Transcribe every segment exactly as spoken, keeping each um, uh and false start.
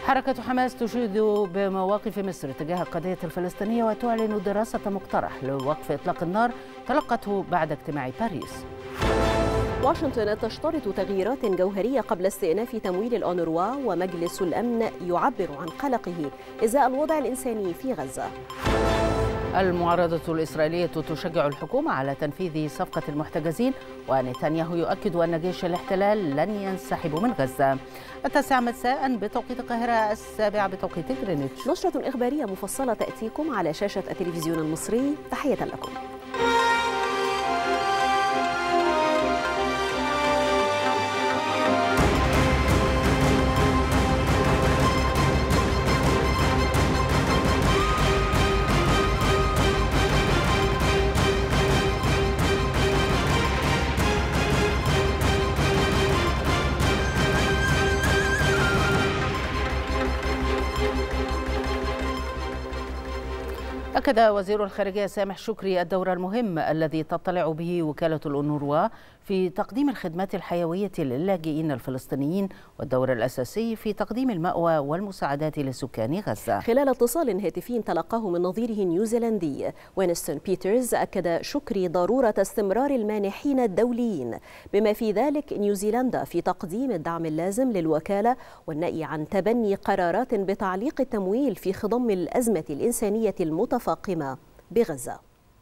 حركة حماس تشيد بمواقف مصر تجاه القضية الفلسطينية وتعلن دراسة مقترح لوقف إطلاق النار تلقته بعد اجتماع باريس. واشنطن تشترط تغييرات جوهرية قبل استئناف تمويل الأونروا، ومجلس الأمن يعبر عن قلقه إزاء الوضع الإنساني في غزة. المعارضة الإسرائيلية تشجع الحكومة على تنفيذ صفقة المحتجزين، ونتنياهو يؤكد أن جيش الاحتلال لن ينسحب من غزة. التاسعة مساء بتوقيت القاهرة، السابعة بتوقيت غرينتش. نشرة إخبارية مفصلة تأتيكم على شاشة التلفزيون المصري. تحية لكم. أكد وزير الخارجية سامح شكري الدور المهم الذي تطلع به وكالة الأونروا في تقديم الخدمات الحيوية للاجئين الفلسطينيين، والدور الأساسي في تقديم المأوى والمساعدات لسكان غزة. خلال اتصال هاتفي تلقاه من نظيره النيوزيلندي وينستون بيترز، أكد شكري ضرورة استمرار المانحين الدوليين بما في ذلك نيوزيلندا في تقديم الدعم اللازم للوكالة، والنهي عن تبني قرارات بتعليق التمويل في خضم الأزمة الإنسانية المتفاقمة بغزة.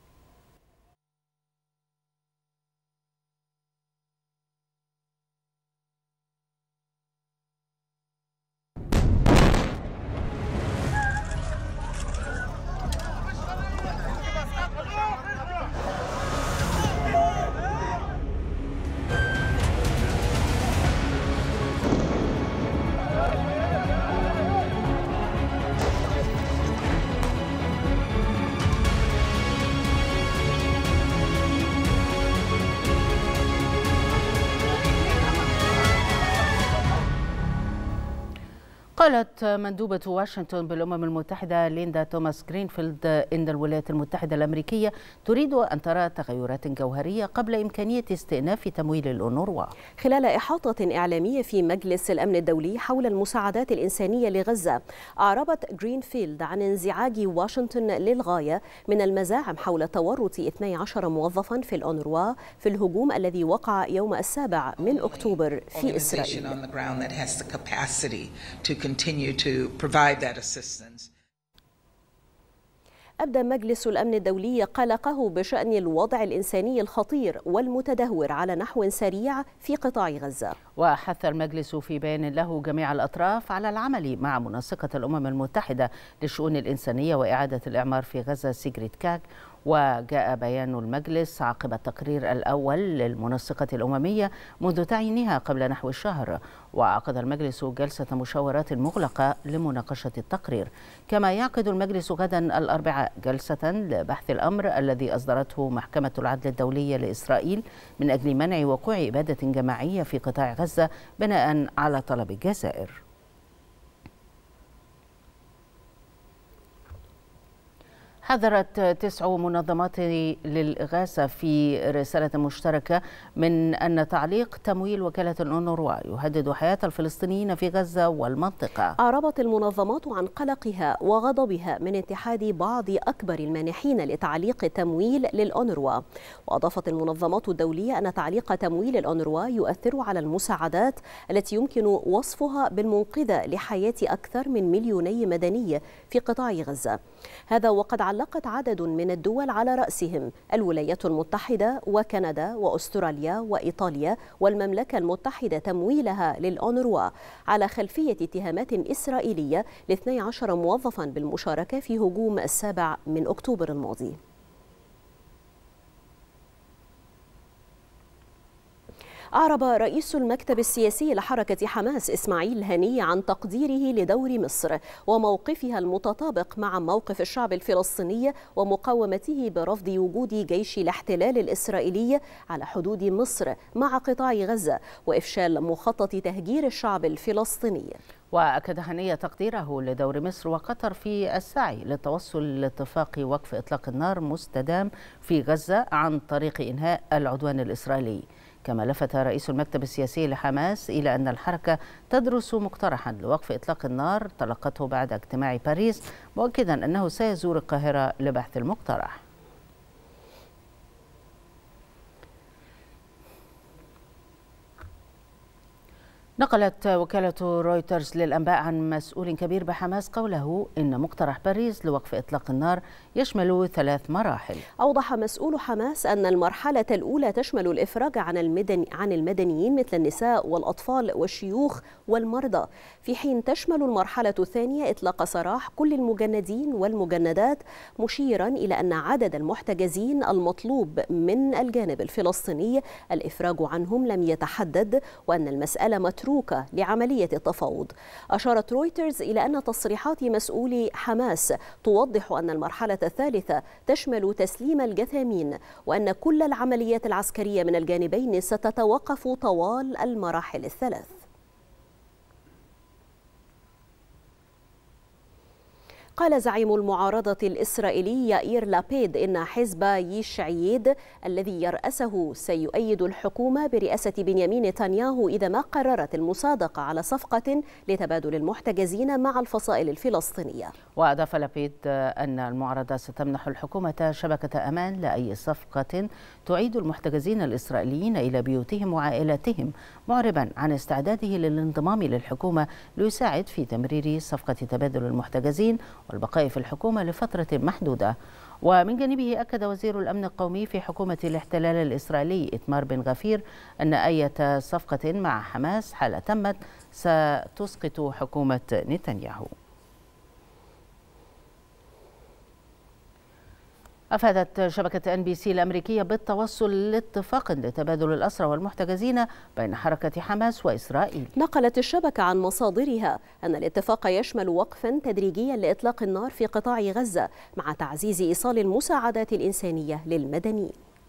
قالت مندوبة واشنطن بالأمم المتحدة ليندا توماس جرينفيلد إن الولايات المتحدة الأمريكية تريد أن ترى تغيرات جوهرية قبل إمكانية استئناف تمويل الأونروا. خلال إحاطة إعلامية في مجلس الأمن الدولي حول المساعدات الإنسانية لغزة، أعربت جرينفيلد عن انزعاج واشنطن للغاية من المزاعم حول تورط اثني عشر موظفا في الأونروا في الهجوم الذي وقع يوم السابع من أكتوبر في إسرائيل. أبدى مجلس الأمن الدولي قلقه بشأن الوضع الإنساني الخطير والمتدهور على نحو سريع في قطاع غزة. وحث المجلس في بيان له جميع الأطراف على العمل مع منسقة الأمم المتحدة للشؤون الإنسانية وإعادة الإعمار في غزة سيغريت كاك. وجاء بيان المجلس عقب التقرير الأول للمنسقة الأممية منذ تعيينها قبل نحو الشهر، وعقد المجلس جلسة مشاورات مغلقة لمناقشة التقرير. كما يعقد المجلس غدا الأربعاء جلسة لبحث الأمر الذي أصدرته محكمة العدل الدولية لإسرائيل من أجل منع وقوع إبادة جماعية في قطاع غزة بناء على طلب الجزائر. حذرت تسع منظمات للإغاثة في رسالة مشتركة من أن تعليق تمويل وكالة الأونروا يهدد حياة الفلسطينيين في غزة والمنطقة. أعربت المنظمات عن قلقها وغضبها من اتحاد بعض أكبر المانحين لتعليق تمويل للأونروا، وأضافت المنظمات الدولية أن تعليق تمويل الأونروا يؤثر على المساعدات التي يمكن وصفها بالمنقذة لحياة أكثر من مليوني مدني في قطاع غزة. هذا وقد علقت عدد من الدول على رأسهم الولايات المتحدة وكندا وأستراليا وإيطاليا والمملكة المتحدة تمويلها للأونروا على خلفية اتهامات إسرائيلية لاثني عشر موظفا بالمشاركة في هجوم السابع من أكتوبر الماضي. أعرب رئيس المكتب السياسي لحركة حماس إسماعيل هنية عن تقديره لدور مصر وموقفها المتطابق مع موقف الشعب الفلسطيني ومقاومته برفض وجود جيش الاحتلال الإسرائيلي على حدود مصر مع قطاع غزة وإفشال مخطط تهجير الشعب الفلسطيني. وأكد هنية تقديره لدور مصر وقطر في السعي للتوصل لاتفاق وقف إطلاق النار مستدام في غزة عن طريق إنهاء العدوان الإسرائيلي. كما لفت رئيس المكتب السياسي لحماس إلى أن الحركة تدرس مقترحا لوقف إطلاق النار تلقته بعد اجتماع باريس، مؤكدا أنه سيزور القاهرة لبحث المقترح. نقلت وكالة رويترز للأنباء عن مسؤول كبير بحماس قوله إن مقترح باريس لوقف إطلاق النار يشمل ثلاث مراحل. أوضح مسؤول حماس أن المرحلة الأولى تشمل الإفراج عن المدني عن المدنيين مثل النساء والأطفال والشيوخ والمرضى، في حين تشمل المرحلة الثانية إطلاق سراح كل المجندين والمجندات، مشيرا إلى أن عدد المحتجزين المطلوب من الجانب الفلسطيني الإفراج عنهم لم يتحدد، وأن المسألة متروكة متروكة لعملية التفاوض. أشارت رويترز إلى أن تصريحات مسؤولي حماس توضح أن المرحلة الثالثة تشمل تسليم الجثامين، وأن كل العمليات العسكرية من الجانبين ستتوقف طوال المراحل الثلاث. قال زعيم المعارضة الإسرائيلي يائير لابيد إن حزب ييش عيد الذي يرأسه سيؤيد الحكومة برئاسة بنيامين نتنياهو إذا ما قررت المصادقة على صفقة لتبادل المحتجزين مع الفصائل الفلسطينية. وأضاف لابيد أن المعارضة ستمنح الحكومة شبكة أمان لأي صفقة تعيد المحتجزين الإسرائيليين إلى بيوتهم وعائلاتهم، معربا عن استعداده للانضمام للحكومة ليساعد في تمرير صفقة تبادل المحتجزين والبقاء في الحكومة لفترة محدودة. ومن جانبه أكد وزير الأمن القومي في حكومة الاحتلال الإسرائيلي إتمار بن غفير أن أي صفقة مع حماس حال تمت ستسقط حكومة نتنياهو. أفادت شبكة إن بي سي الأمريكية بالتوصل لاتفاق لتبادل الأسرى والمحتجزين بين حركة حماس وإسرائيل. نقلت الشبكة عن مصادرها أن الاتفاق يشمل وقفا تدريجيا لإطلاق النار في قطاع غزة مع تعزيز إيصال المساعدات الإنسانية للمدنيين.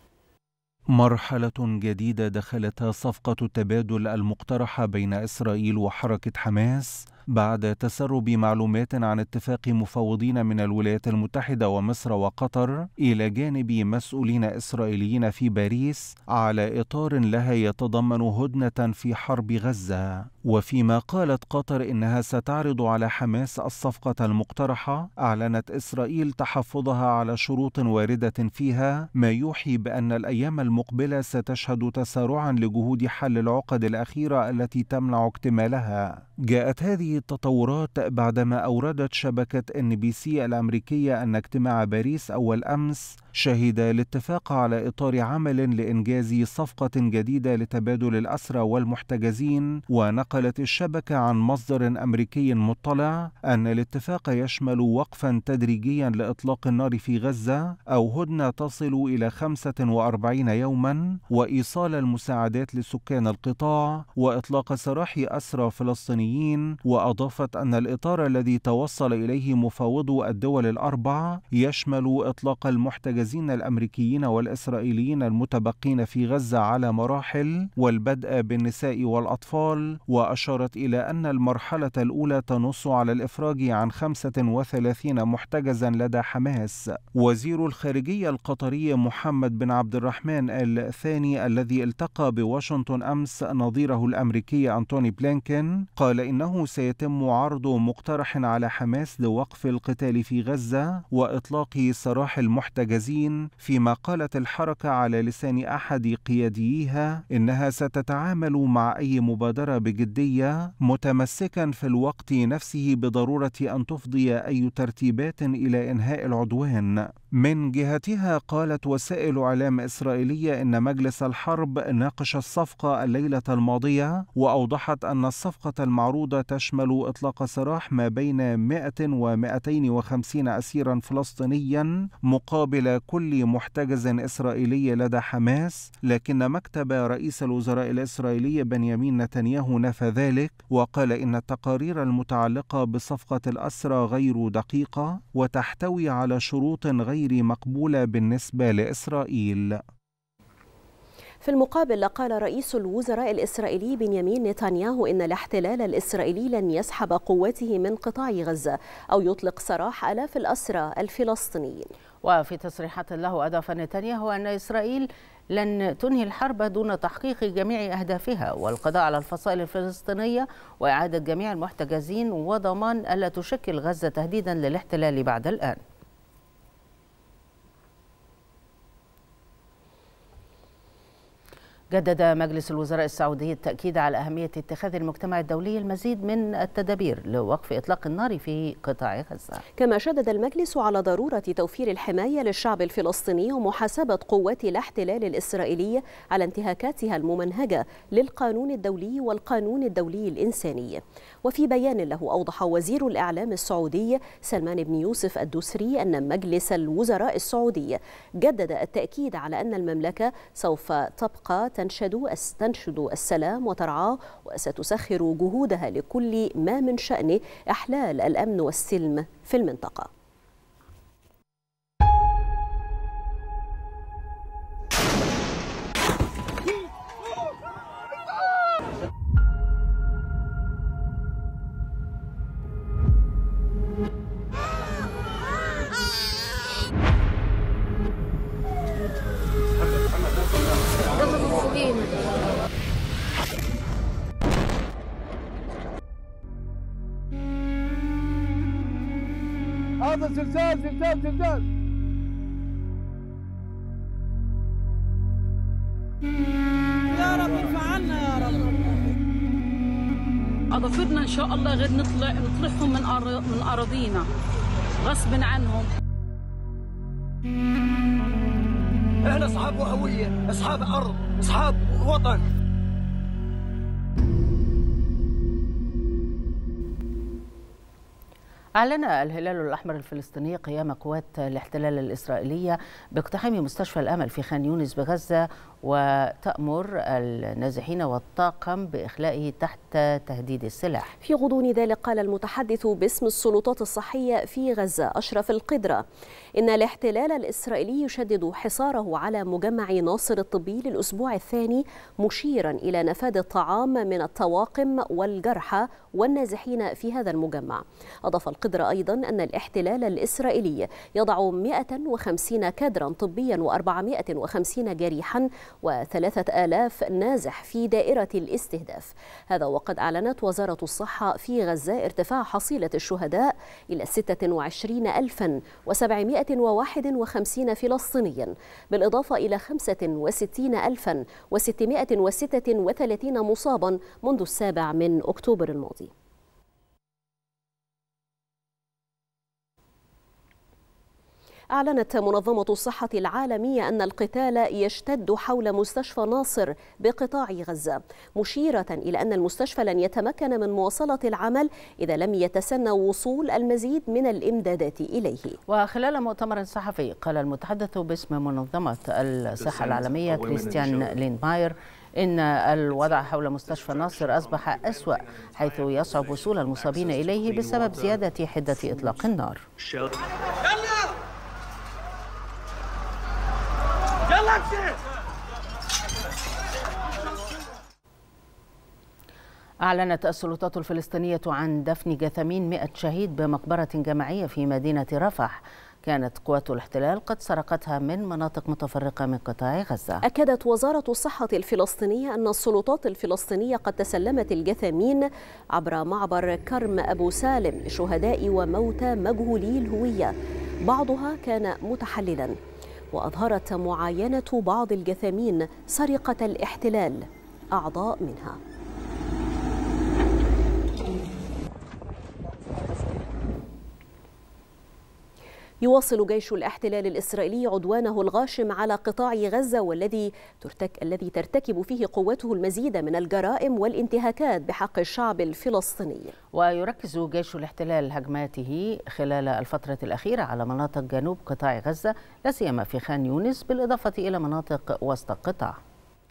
مرحلة جديدة دخلتها صفقة التبادل المقترحة بين إسرائيل وحركة حماس بعد تسرب معلومات عن اتفاق مفوضين من الولايات المتحدة ومصر وقطر إلى جانب مسؤولين إسرائيليين في باريس على إطار لها يتضمن هدنة في حرب غزة. وفيما قالت قطر إنها ستعرض على حماس الصفقة المقترحة، أعلنت إسرائيل تحفظها على شروط واردة فيها، ما يوحي بأن الأيام المقبلة ستشهد تسارعا لجهود حل العقد الأخيرة التي تمنع اكتمالها. جاءت هذه التطورات بعدما أوردت شبكة إن بي سي الأمريكية أن اجتماع باريس أول أمس شهد الاتفاق على إطار عمل لإنجاز صفقة جديدة لتبادل الأسرى والمحتجزين. ونقلت الشبكة عن مصدر أمريكي مطلع أن الاتفاق يشمل وقفا تدريجيا لإطلاق النار في غزة أو هدنة تصل إلى خمسة وأربعين يوما، وإيصال المساعدات لسكان القطاع، وإطلاق سراح أسرى فلسطينيين. وأضافت أن الإطار الذي توصل إليه مفوضو الدول الأربع يشمل إطلاق المحتجزين الأمريكيين والإسرائيليين المتبقين في غزة على مراحل، والبدء بالنساء والأطفال. وأشارت إلى أن المرحلة الأولى تنص على الإفراج عن خمسة وثلاثين محتجزا لدى حماس. وزير الخارجية القطري محمد بن عبد الرحمن الثاني الذي التقى بواشنطن أمس نظيره الأمريكي أنتوني بلينكن قال إنه سيتم عرض مقترح على حماس لوقف القتال في غزة وإطلاق سراح المحتجزين، فيما قالت الحركة على لسان أحد قياديها إنها ستتعامل مع أي مبادرة بجدية، متمسكا في الوقت نفسه بضرورة أن تفضي أي ترتيبات إلى إنهاء العدوان. من جهتها قالت وسائل إعلام إسرائيلية إن مجلس الحرب ناقش الصفقة الليلة الماضية، وأوضحت أن الصفقة المعروضة تشمل إطلاق سراح ما بين مئة ومئتين وخمسين أسيرا فلسطينيا مقابل كل محتجز إسرائيلي لدى حماس، لكن مكتب رئيس الوزراء الإسرائيلي بنيامين نتنياهو نفى ذلك، وقال إن التقارير المتعلقة بصفقة الأسرى غير دقيقة وتحتوي على شروط غير مقبولة بالنسبة لإسرائيل. في المقابل قال رئيس الوزراء الإسرائيلي بنيامين نتنياهو إن الاحتلال الإسرائيلي لن يسحب قوته من قطاع غزة أو يطلق سراح آلاف الأسرى الفلسطينيين. وفي تصريحات له أضاف نتنياهو أن إسرائيل لن تنهي الحرب دون تحقيق جميع أهدافها والقضاء على الفصائل الفلسطينية وإعادة جميع المحتجزين وضمان ألا تشكل غزة تهديدا للاحتلال بعد الآن. جدد مجلس الوزراء السعودي التأكيد على أهمية اتخاذ المجتمع الدولي المزيد من التدابير لوقف إطلاق النار في قطاع غزة. كما شدد المجلس على ضرورة توفير الحماية للشعب الفلسطيني ومحاسبة قوات الاحتلال الإسرائيلي على انتهاكاتها الممنهجة للقانون الدولي والقانون الدولي الإنساني. وفي بيان له أوضح وزير الإعلام السعودي سلمان بن يوسف الدوسري أن مجلس الوزراء السعودي جدد التأكيد على أن المملكة سوف تبقى تنشد تنشد السلام وترعاه وستسخر جهودها لكل ما من شأنه إحلال الأمن والسلم في المنطقة. هذا زلزال زلزال زلزال. يا رب ارفع عنا يا رب. اضافرنا ان شاء الله غير نطلع نطلعهم من أر... من اراضينا غصب عنهم. احنا اصحاب هويه، اصحاب ارض، اصحاب وطن. أعلن الهلال الأحمر الفلسطيني قيام قوات الاحتلال الإسرائيلية باقتحام مستشفى الأمل في خان يونس بغزة وتأمر النازحين والطاقم بإخلائه تحت تهديد السلاح. في غضون ذلك قال المتحدث باسم السلطات الصحية في غزة أشرف القدرة إن الاحتلال الإسرائيلي يشدد حصاره على مجمع ناصر الطبي للأسبوع الثاني مشيرا إلى نفاذ الطعام من الطواقم والجرحى والنازحين في هذا المجمع. أضاف القدرة أيضا أن الاحتلال الإسرائيلي يضع مئة وخمسين كادرا طبيا وأربعمئة وخمسين جريحا وثلاثة آلاف نازح في دائرة الاستهداف. هذا وقد أعلنت وزارة الصحة في غزة ارتفاع حصيلة الشهداء إلى ستة وعشرين ألفا وسبعمئة وواحد وخمسين فلسطينيا بالإضافة إلى خمسة وستين ألفا وستمئة وستة وثلاثين مصابا منذ السابع من أكتوبر الماضي. أعلنت منظمة الصحة العالمية أن القتال يشتد حول مستشفى ناصر بقطاع غزة، مشيرة إلى أن المستشفى لن يتمكن من مواصلة العمل إذا لم يتسنى وصول المزيد من الإمدادات إليه. وخلال مؤتمر صحفي قال المتحدث باسم منظمة الصحة العالمية كريستيان ليندماير إن الوضع حول مستشفى ناصر أصبح أسوأ، حيث يصعب وصول المصابين إليه بسبب زيادة حدة إطلاق النار. أعلنت السلطات الفلسطينية عن دفن جثامين مئة شهيد بمقبرة جماعية في مدينة رفح كانت قوات الاحتلال قد سرقتها من مناطق متفرقة من قطاع غزة. أكدت وزارة الصحة الفلسطينية أن السلطات الفلسطينية قد تسلمت الجثامين عبر معبر كرم أبو سالم لشهداء وموتى مجهولي الهوية، بعضها كان متحللا. وأظهرت معاينة بعض الجثامين سرقة الاحتلال أعضاء منها. يواصل جيش الاحتلال الإسرائيلي عدوانه الغاشم على قطاع غزة والذي ترتك... الذي ترتكب فيه قوته المزيد من الجرائم والانتهاكات بحق الشعب الفلسطيني. ويركز جيش الاحتلال هجماته خلال الفترة الأخيرة على مناطق جنوب قطاع غزة لا سيما في خان يونس بالإضافة إلى مناطق وسط القطاع.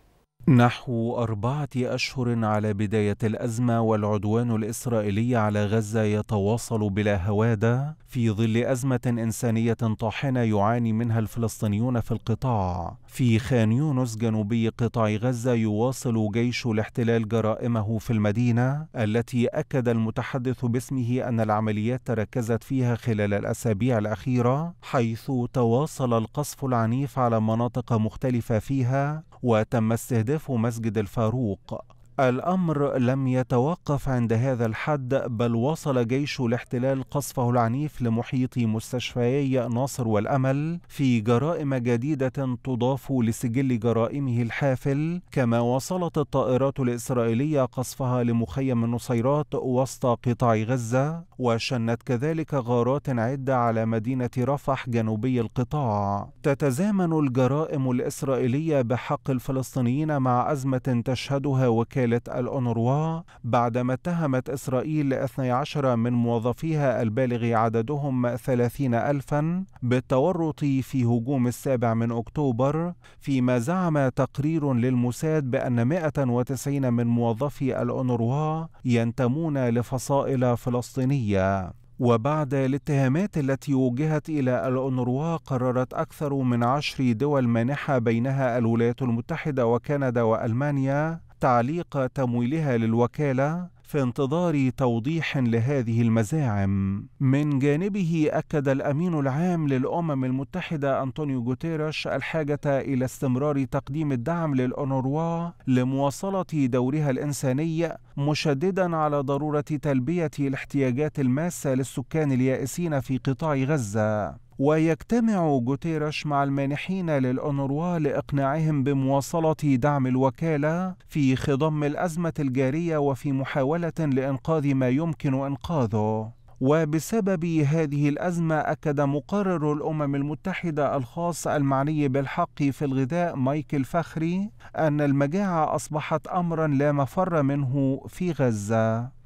نحو أربعة أشهر على بداية الأزمة، والعدوان الإسرائيلي على غزة يتواصل بلا هوادة في ظل أزمة إنسانية طاحنة يعاني منها الفلسطينيون في القطاع. في خان يونس جنوبي قطاع غزة يواصل جيش الاحتلال جرائمه في المدينة، التي أكد المتحدث باسمه أن العمليات تركزت فيها خلال الأسابيع الأخيرة، حيث تواصل القصف العنيف على مناطق مختلفة فيها، وتم استهداف مسجد الفاروق. الأمر لم يتوقف عند هذا الحد، بل واصل جيش الاحتلال قصفه العنيف لمحيط مستشفيي ناصر والأمل في جرائم جديدة تضاف لسجل جرائمه الحافل. كما واصلت الطائرات الإسرائيلية قصفها لمخيم النصيرات وسط قطاع غزة، وشنت كذلك غارات عدة على مدينة رفح جنوبي القطاع. تتزامن الجرائم الإسرائيلية بحق الفلسطينيين مع أزمة تشهدها وكالة الأونروا بعدما اتهمت إسرائيل اثني عشر من موظفيها البالغ عددهم ثلاثين ألفا بالتورط في هجوم السابع من أكتوبر، فيما زعم تقرير للموساد بأن مئة وتسعين من موظفي الأونروا ينتمون لفصائل فلسطينية. وبعد الاتهامات التي وجهت إلى الأونروا، قررت أكثر من عشر دول مانحة بينها الولايات المتحدة وكندا وألمانيا تعليق تمويلها للوكالة في انتظار توضيح لهذه المزاعم. من جانبه أكد الأمين العام للأمم المتحدة أنطونيو غوتيريش الحاجة إلى استمرار تقديم الدعم للأونروا لمواصلة دورها الإنساني، مشددا على ضرورة تلبية الاحتياجات الماسة للسكان اليائسين في قطاع غزة. ويجتمع غوتيريش مع المانحين للأونروا لإقناعهم بمواصلة دعم الوكالة في خضم الأزمة الجارية وفي محاولة لإنقاذ ما يمكن إنقاذه. وبسبب هذه الأزمة، أكد مقرر الأمم المتحدة الخاص المعني بالحق في الغذاء مايكل فخري أن المجاعة أصبحت أمرا لا مفر منه في غزة.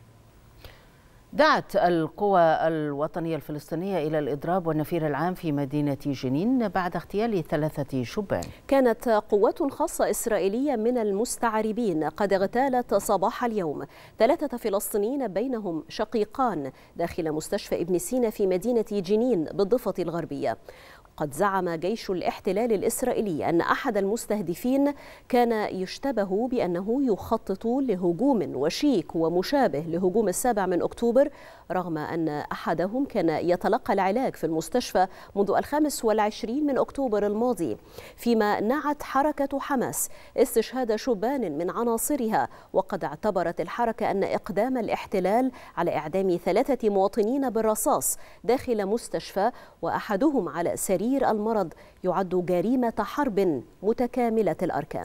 دعت القوى الوطنية الفلسطينية إلى الإضراب والنفير العام في مدينة جنين بعد اغتيال ثلاثة شبان. كانت قوات خاصة إسرائيلية من المستعربين قد اغتالت صباح اليوم ثلاثة فلسطينيين بينهم شقيقان داخل مستشفى ابن سينا في مدينة جنين بالضفة الغربية. قد زعم جيش الاحتلال الإسرائيلي أن أحد المستهدفين كان يشتبه بأنه يخطط لهجوم وشيك ومشابه لهجوم السابع من أكتوبر، رغم أن أحدهم كان يتلقى العلاج في المستشفى منذ الخامس والعشرين من أكتوبر الماضي. فيما نعت حركة حماس استشهاد شبان من عناصرها، وقد اعتبرت الحركة أن إقدام الاحتلال على إعدام ثلاثة مواطنين بالرصاص داخل مستشفى وأحدهم على سرير المرض يعد جريمة حرب متكاملة الأركان.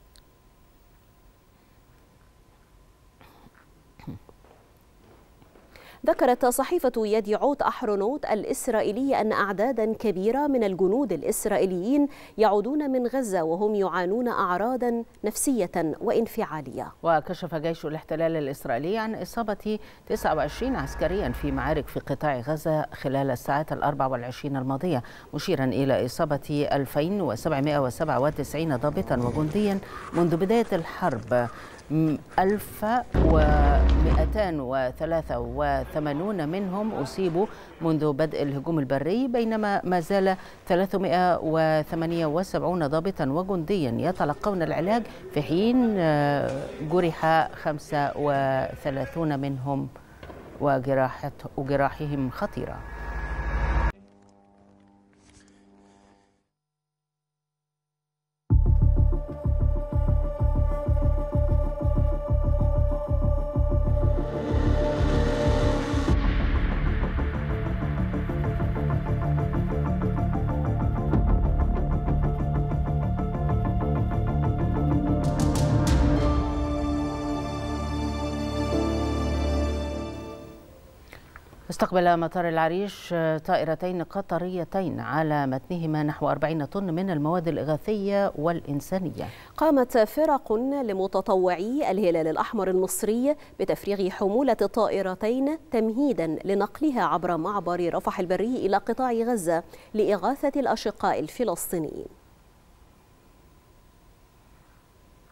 ذكرت صحيفة يديعوت أحرونوت الإسرائيلية أن أعدادا كبيرة من الجنود الإسرائيليين يعودون من غزة وهم يعانون أعراضا نفسية وانفعالية. وكشف جيش الاحتلال الإسرائيلي عن إصابة تسعة وعشرين عسكريا في معارك في قطاع غزة خلال الساعات الأربع والعشرين الماضية، مشيرا إلى إصابة ألفين وسبعمائة وسبعة وتسعين ضابطا وجنديا منذ بداية الحرب، ألف ومئتين وثلاثة وثمانين منهم أصيبوا منذ بدء الهجوم البري، بينما ما زال ثلاثمائة وثمانية وسبعين ضابطا وجنديا يتلقون العلاج، في حين جرح خمسة وثلاثين منهم وجراحهم خطيرة. استقبل مطار العريش طائرتين قطريتين على متنهما نحو أربعين طن من المواد الإغاثية والإنسانية. قامت فرق لمتطوعي الهلال الأحمر المصري بتفريغ حمولة الطائرتين تمهيدا لنقلها عبر معبر رفح البري إلى قطاع غزة لإغاثة الأشقاء الفلسطينيين.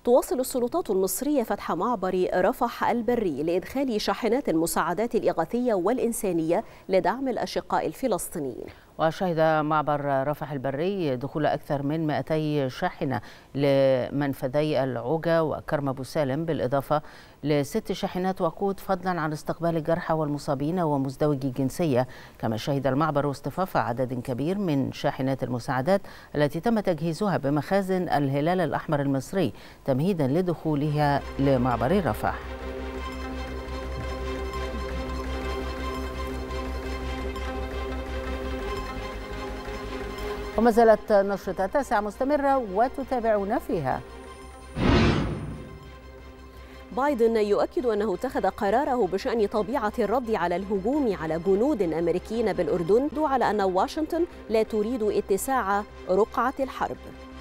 تواصل السلطات المصرية فتح معبر رفح البري لإدخال شاحنات المساعدات الإغاثية والإنسانية لدعم الأشقاء الفلسطينيين. وشهد معبر رفح البري دخول أكثر من مئتي شاحنة لمنفذي العوجة وكرم أبو سالم، بالإضافة لست شاحنات وقود، فضلا عن استقبال الجرحى والمصابين ومزدوجي الجنسية. كما شهد المعبر اصطفاف عدد كبير من شاحنات المساعدات التي تم تجهيزها بمخازن الهلال الأحمر المصري تمهيدا لدخولها لمعبر رفح. وما زالت نشرة التاسعة مستمرة وتتابعون فيها. بايدن يؤكد أنه اتخذ قراره بشأن طبيعة الرد على الهجوم على جنود أمريكيين بالأردن، على أن واشنطن لا تريد اتساع رقعة الحرب.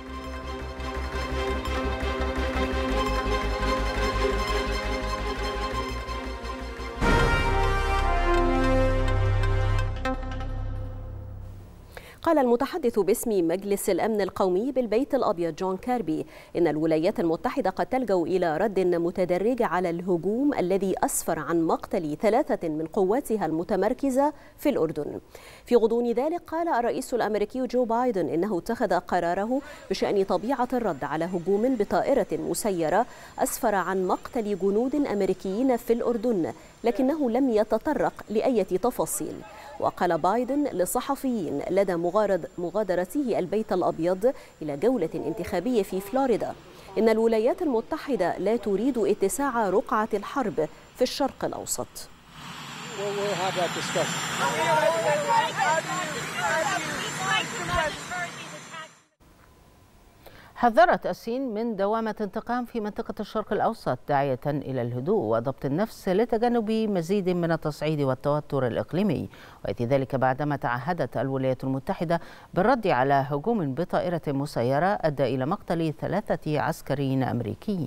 قال المتحدث باسم مجلس الأمن القومي بالبيت الأبيض جون كيربي إن الولايات المتحدة قد تلجأ إلى رد متدرج على الهجوم الذي أسفر عن مقتل ثلاثة من قواتها المتمركزة في الأردن. في غضون ذلك قال الرئيس الأمريكي جو بايدن إنه اتخذ قراره بشأن طبيعة الرد على هجوم بطائرة مسيرة أسفر عن مقتل جنود أمريكيين في الأردن، لكنه لم يتطرق لأي تفاصيل. وقال بايدن للصحفيين لدى مغادرته البيت الأبيض إلى جولة انتخابية في فلوريدا إن الولايات المتحدة لا تريد اتساع رقعة الحرب في الشرق الأوسط. حذرت الصين من دوامة انتقام في منطقة الشرق الأوسط، داعية إلى الهدوء وضبط النفس لتجنب مزيد من التصعيد والتوتر الإقليمي، ويأتي ذلك بعدما تعهدت الولايات المتحدة بالرد على هجوم بطائرة مسيرة أدى إلى مقتل ثلاثة عسكريين أمريكيين.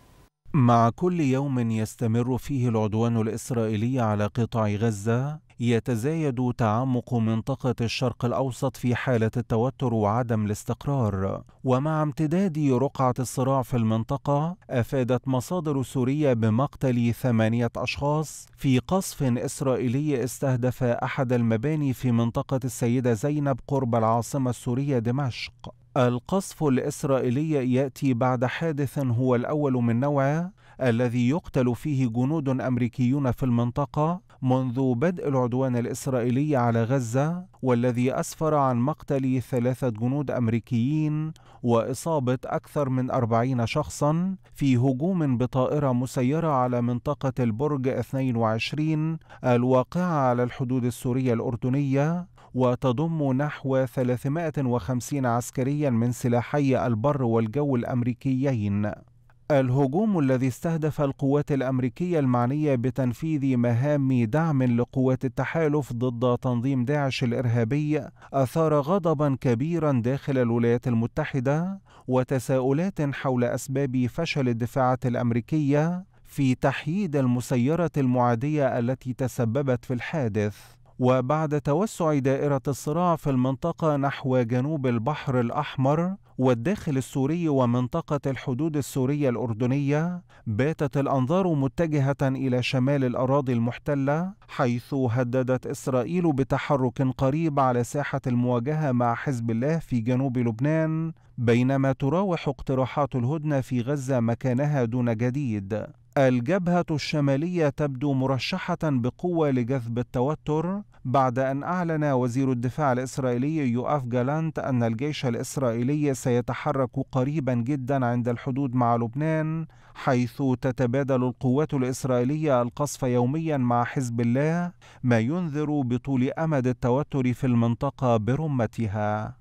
مع كل يوم يستمر فيه العدوان الإسرائيلي على قطاع غزة، يتزايد تعمق منطقة الشرق الأوسط في حالة التوتر وعدم الاستقرار. ومع امتداد رقعة الصراع في المنطقة، أفادت مصادر سورية بمقتل ثمانية أشخاص في قصف إسرائيلي استهدف أحد المباني في منطقة السيدة زينب قرب العاصمة السورية دمشق. القصف الإسرائيلي يأتي بعد حادث هو الأول من نوعه الذي يقتل فيه جنود أمريكيون في المنطقة منذ بدء العدوان الإسرائيلي على غزة، والذي أسفر عن مقتل ثلاثة جنود أمريكيين وإصابة أكثر من أربعين شخصا في هجوم بطائرة مسيرة على منطقة البرج اثنين وعشرين الواقعة على الحدود السورية الأردنية، وتضم نحو ثلاثمائة وخمسين عسكريا من سلاحي البر والجو الأمريكيين. الهجوم الذي استهدف القوات الأمريكية المعنية بتنفيذ مهام دعم لقوات التحالف ضد تنظيم داعش الإرهابي أثار غضبا كبيرا داخل الولايات المتحدة وتساؤلات حول أسباب فشل الدفاعات الأمريكية في تحييد المسيرة المعادية التي تسببت في الحادث. وبعد توسع دائرة الصراع في المنطقة نحو جنوب البحر الأحمر والداخل السوري ومنطقة الحدود السورية الأردنية، باتت الأنظار متجهة إلى شمال الأراضي المحتلة، حيث هددت إسرائيل بتحرك قريب على ساحة المواجهة مع حزب الله في جنوب لبنان، بينما تراوح اقتراحات الهدنة في غزة مكانها دون جديد. الجبهة الشمالية تبدو مرشحة بقوة لجذب التوتر بعد أن أعلن وزير الدفاع الإسرائيلي يوآف جالانت أن الجيش الإسرائيلي سيتحرك قريبا جدا عند الحدود مع لبنان، حيث تتبادل القوات الإسرائيلية القصف يوميا مع حزب الله، ما ينذر بطول أمد التوتر في المنطقة برمتها.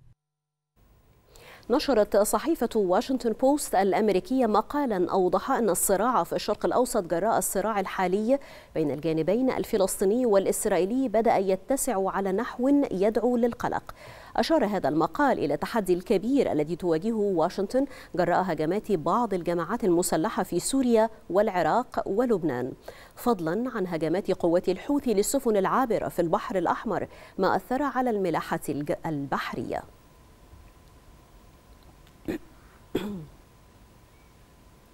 نشرت صحيفة واشنطن بوست الأمريكية مقالا أوضح أن الصراع في الشرق الأوسط جراء الصراع الحالي بين الجانبين الفلسطيني والإسرائيلي بدأ يتسع على نحو يدعو للقلق. أشار هذا المقال إلى التحدي الكبير الذي تواجهه واشنطن جراء هجمات بعض الجماعات المسلحة في سوريا والعراق ولبنان، فضلا عن هجمات قوات الحوثي للسفن العابرة في البحر الأحمر، ما أثر على الملاحة البحرية.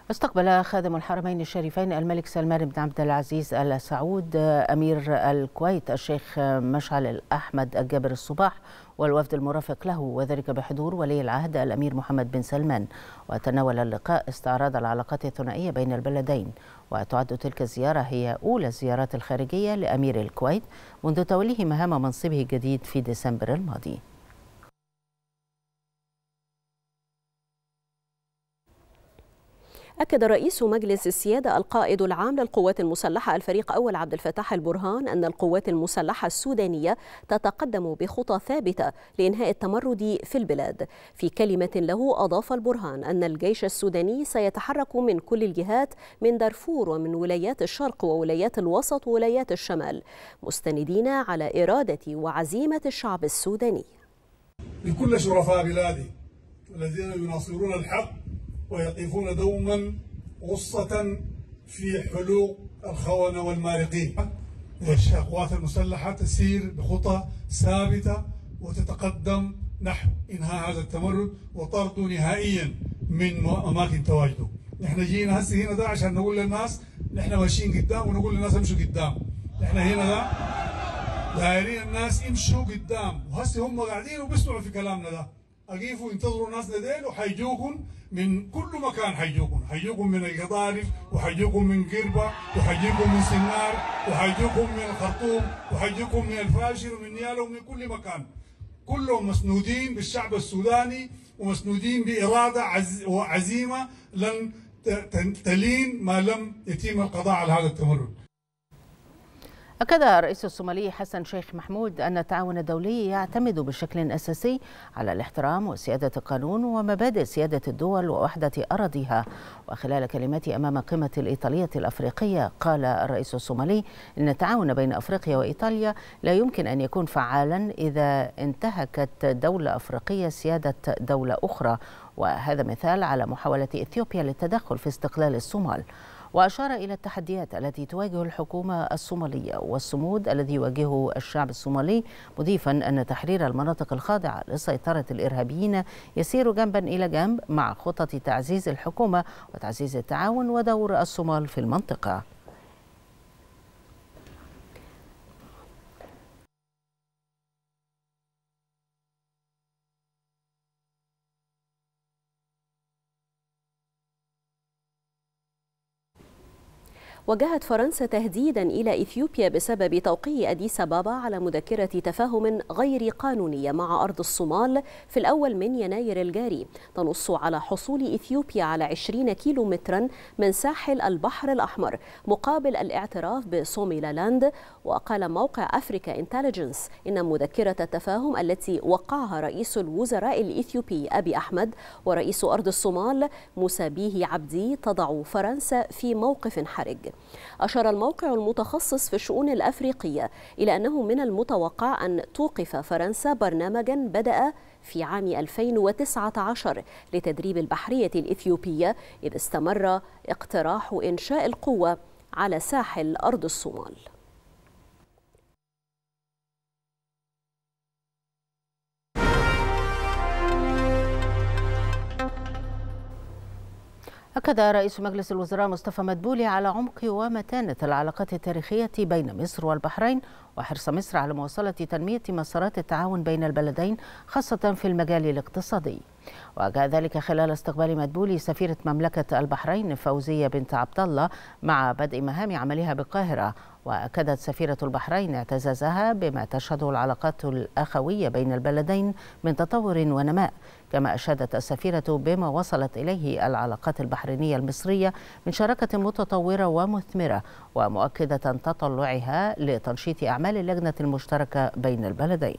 استقبل خادم الحرمين الشريفين الملك سلمان بن عبد العزيز آل سعود أمير الكويت الشيخ مشعل الأحمد الجابر الصباح والوفد المرافق له، وذلك بحضور ولي العهد الأمير محمد بن سلمان. وتناول اللقاء استعراض العلاقات الثنائية بين البلدين، وتعد تلك الزيارة هي أولى الزيارات الخارجية لأمير الكويت منذ توليه مهام منصبه الجديد في ديسمبر الماضي. أكد رئيس مجلس السيادة القائد العام للقوات المسلحة الفريق أول عبد الفتاح البرهان أن القوات المسلحة السودانية تتقدم بخطى ثابتة لإنهاء التمرد في البلاد. في كلمة له أضاف البرهان أن الجيش السوداني سيتحرك من كل الجهات من دارفور ومن ولايات الشرق وولايات الوسط وولايات الشمال، مستندين على إرادة وعزيمة الشعب السوداني. لكل شرفاء بلادي الذين يناصرون الحق ويقفون دوما غصة في حلوق الخونة والمارقين. القوات المسلحة تسير بخطى ثابتة وتتقدم نحو إنهاء هذا التمرد وطرده نهائيا من أماكن تواجده. نحن جينا هسه هنا ده عشان نقول للناس نحن ماشيين قدام، ونقول للناس امشوا قدام. نحن هنا ده دايرين الناس يمشوا قدام، وهسه هم قاعدين وبيسمعوا في كلامنا ده. أقيفوا انتظروا ناسنا ديل وحيجوكم من كل مكان، حيجوكم حيجوكم من القضارف، وحيجوكم من قربة، وحيجوكم من سنار، وحيجوكم من الخرطوم، وحيجوكم من الفاشر ومن نيالا ومن كل مكان. كلهم مسنودين بالشعب السوداني ومسنودين بإرادة عز وعزيمة لن تلين ما لم يتم القضاء على هذا التمرد. أكد الرئيس الصومالي حسن شيخ محمود أن التعاون الدولي يعتمد بشكل أساسي على الاحترام وسيادة القانون ومبادئ سيادة الدول ووحدة أراضيها. وخلال كلمته أمام قمة الإيطالية الأفريقية قال الرئيس الصومالي أن التعاون بين أفريقيا وإيطاليا لا يمكن أن يكون فعالا إذا انتهكت دولة أفريقية سيادة دولة أخرى، وهذا مثال على محاولة إثيوبيا للتدخل في استقلال الصومال. وأشار إلى التحديات التي تواجه الحكومة الصومالية والصمود الذي يواجهه الشعب الصومالي، مضيفا أن تحرير المناطق الخاضعة لسيطرة الإرهابيين يسير جنبا إلى جنب مع خطط تعزيز الحكومة وتعزيز التعاون ودور الصومال في المنطقة. وجهت فرنسا تهديدا إلى إثيوبيا بسبب توقيع أديس أبابا على مذكرة تفاهم غير قانونية مع أرض الصومال في الأول من يناير الجاري، تنص على حصول إثيوبيا على عشرين كيلو مترا من ساحل البحر الأحمر مقابل الاعتراف بصوميلالاند. وقال موقع أفريكا انتليجنس إن مذكرة التفاهم التي وقعها رئيس الوزراء الإثيوبي أبي أحمد ورئيس أرض الصومال موسى بيهي عبدي تضع فرنسا في موقف حرج. أشار الموقع المتخصص في الشؤون الأفريقية إلى أنه من المتوقع أن توقف فرنسا برنامجا بدأ في عام ألفين وتسعة عشر لتدريب البحرية الإثيوبية، إذ استمر اقتراح إنشاء القوة على ساحل أرض الصومال. أكد رئيس مجلس الوزراء مصطفى مدبولي على عمق ومتانة العلاقات التاريخية بين مصر والبحرين، وحرص مصر على مواصلة تنمية مسارات التعاون بين البلدين خاصة في المجال الاقتصادي. وجاء ذلك خلال استقبال مدبولي سفيرة مملكة البحرين فوزية بنت عبد الله مع بدء مهام عملها بالقاهرة. وأكدت سفيرة البحرين اعتزازها بما تشهده العلاقات الأخوية بين البلدين من تطور ونماء، كما أشادت السفيرة بما وصلت إليه العلاقات البحرينية المصرية من شراكة متطورة ومثمرة، ومؤكدة تطلعها لتنشيط أعمال اللجنة المشتركة بين البلدين.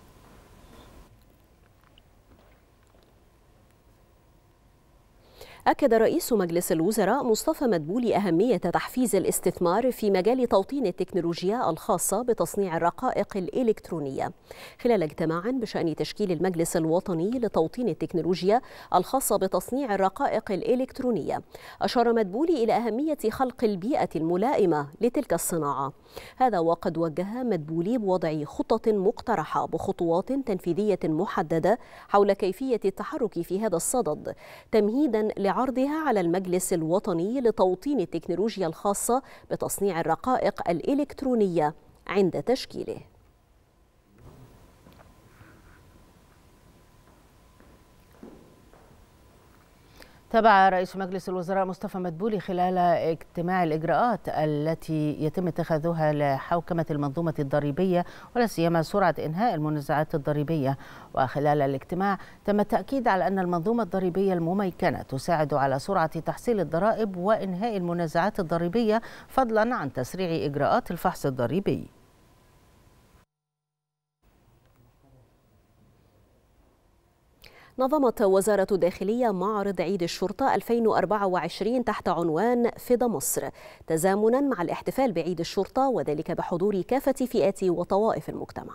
أكد رئيس مجلس الوزراء مصطفى مدبولي أهمية تحفيز الاستثمار في مجال توطين التكنولوجيا الخاصة بتصنيع الرقائق الإلكترونية خلال اجتماع بشأن تشكيل المجلس الوطني لتوطين التكنولوجيا الخاصة بتصنيع الرقائق الإلكترونية. أشار مدبولي إلى أهمية خلق البيئة الملائمة لتلك الصناعة، هذا وقد وجه مدبولي بوضع خطط مقترحة بخطوات تنفيذية محددة حول كيفية التحرك في هذا الصدد، تمهيدا عرضها على المجلس الوطني لتوطين التكنولوجيا الخاصة بتصنيع الرقائق الإلكترونية عند تشكيله. تابع رئيس مجلس الوزراء مصطفى مدبولي خلال اجتماع الإجراءات التي يتم اتخاذها لحوكمة المنظومة الضريبية ولا سيما سرعة إنهاء المنازعات الضريبية. وخلال الاجتماع تم التأكيد على أن المنظومة الضريبية المميكنة تساعد على سرعة تحصيل الضرائب وإنهاء المنازعات الضريبية فضلا عن تسريع إجراءات الفحص الضريبي. نظمت وزارة الداخلية معرض عيد الشرطة ألفين وأربعة وعشرين تحت عنوان فدا مصر تزامنا مع الاحتفال بعيد الشرطة، وذلك بحضور كافة فئات وطوائف المجتمع.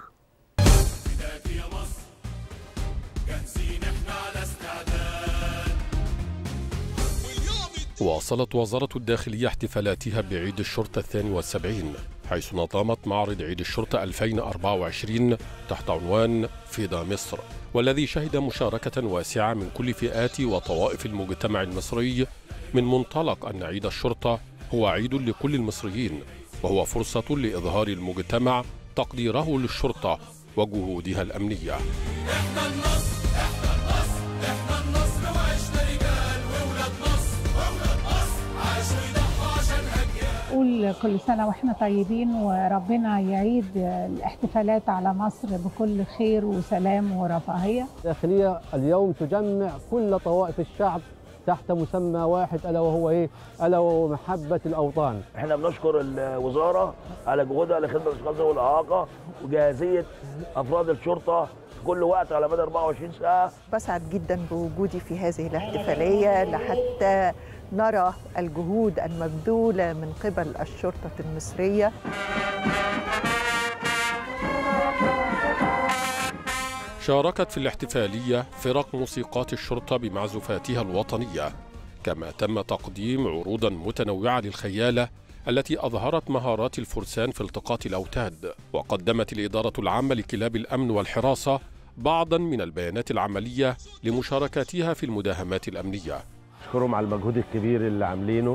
واصلت وزارة الداخلية احتفالاتها بعيد الشرطة الثاني والسبعين، حيث نظمت معرض عيد الشرطة ألفين وأربعة وعشرين تحت عنوان فدا مصر، والذي شهد مشاركة واسعة من كل فئات وطوائف المجتمع المصري، من منطلق أن عيد الشرطة هو عيد لكل المصريين، وهو فرصة لإظهار المجتمع تقديره للشرطة وجهودها الأمنية. إحنا النصر، إحنا النصر، إحنا النصر وعشنا رجال وولاد مصر، وولاد مصر عاشوا يضحوا عشان أجيال. قول كل سنة وإحنا طيبين، وربنا يعيد الاحتفالات على مصر بكل خير وسلام ورفاهية. الداخلية اليوم تجمع كل طوائف الشعب تحت مسمى واحد، ألا وهو إيه؟ ألا وهو محبة الأوطان. احنا بنشكر الوزارة على جهودها لخدمة الأشخاص ذوي الإعاقة وجاهزية أفراد الشرطة في كل وقت على مدى أربعة وعشرين ساعة. بسعد جدا بوجودي في هذه الاحتفالية لحتى نرى الجهود المبذولة من قبل الشرطة المصرية. شاركت في الاحتفالية فرق موسيقات الشرطة بمعزوفاتها الوطنية، كما تم تقديم عروضا متنوعة للخيالة التي أظهرت مهارات الفرسان في التقاط الأوتاد. وقدمت الإدارة العامة لكلاب الأمن والحراسة بعضا من البيانات العملية لمشاركاتها في المداهمات الأمنية. أشكرهم على المجهود الكبير اللي عاملينه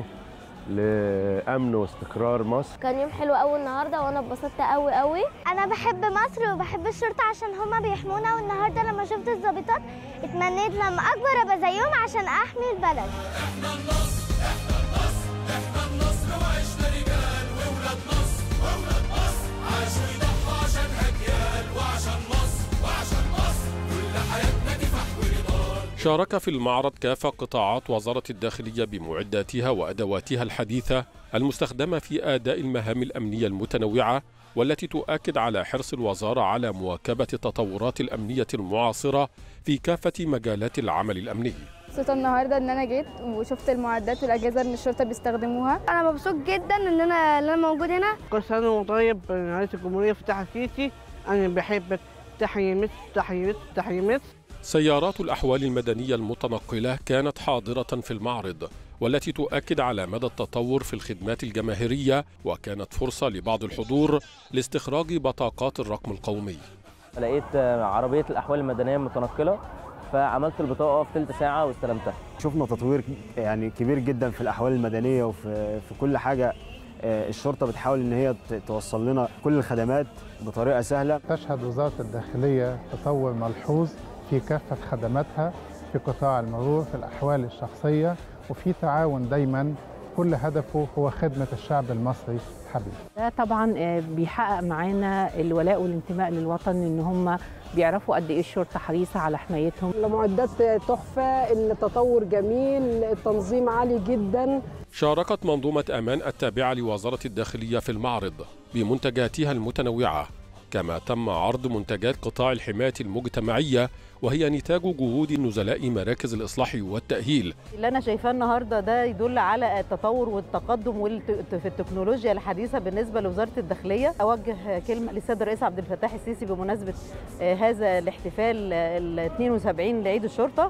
لأمن واستقرار مصر. كان يوم حلو قوي النهارده وانا اتبسطت قوي قوي. انا بحب مصر وبحب الشرطه عشان هما بيحمونا، والنهارده لما شفت الضابطات اتمنيت لما اكبر ابقى زيهم عشان احمي البلد. احنا النصر، احنا النصر، احنا النصر وعشنا رجال وولاد مصر، وولاد مصر عاشوا يضحوا عشان اجيال وعشان مصر، وعشان مصر كل حياتنا كفاح ونضال. شارك في المعرض كافة قطاعات وزارة الداخلية بمعداتها وأدواتها الحديثة المستخدمة في أداء المهام الأمنية المتنوعة، والتي تؤكد على حرص الوزارة على مواكبة التطورات الأمنية المعاصرة في كافة مجالات العمل الأمني. مبسوطة النهارده ان انا جيت وشفت المعدات والاجهزه اللي الشرطه بيستخدموها. انا مبسوط جدا ان انا ان انا موجود هنا. كل سنه وانت طيب رئيس الجمهوريه فتح السيسي، انا بحبك. تحية مصر، تحية مصر، تحية مصر. سيارات الأحوال المدنية المتنقلة كانت حاضرة في المعرض، والتي تؤكد على مدى التطور في الخدمات الجماهيرية، وكانت فرصة لبعض الحضور لاستخراج بطاقات الرقم القومي. لقيت عربية الأحوال المدنية المتنقلة فعملت البطاقة في ثلث ساعة واستلمتها. شفنا تطوير يعني كبير جدا في الأحوال المدنية وفي في كل حاجة. الشرطة بتحاول إن هي توصل لنا كل الخدمات بطريقة سهلة. تشهد وزارة الداخلية تطور ملحوظ في كافة خدماتها في قطاع المرور في الأحوال الشخصية، وفي تعاون دايما كل هدفه هو خدمة الشعب المصري حبيب. ده طبعا بيحقق معانا الولاء والانتماء للوطن، ان هم بيعرفوا قد ايه الشرطه حريصه على حمايتهم. المعدات تحفه، التطور جميل، التنظيم عالي جدا. شاركت منظومة أمان التابعة لوزارة الداخلية في المعرض بمنتجاتها المتنوعة، كما تم عرض منتجات قطاع الحماية المجتمعية، وهي نتاج جهود نزلاء مراكز الإصلاح والتأهيل. اللي أنا شايفاه النهاردة ده يدل على التطور والتقدم في التكنولوجيا الحديثة بالنسبة لوزارة الداخلية. أوجه كلمة للسيد الرئيس عبد الفتاح السيسي بمناسبة هذا الاحتفال ال اثنين وسبعين لعيد الشرطة.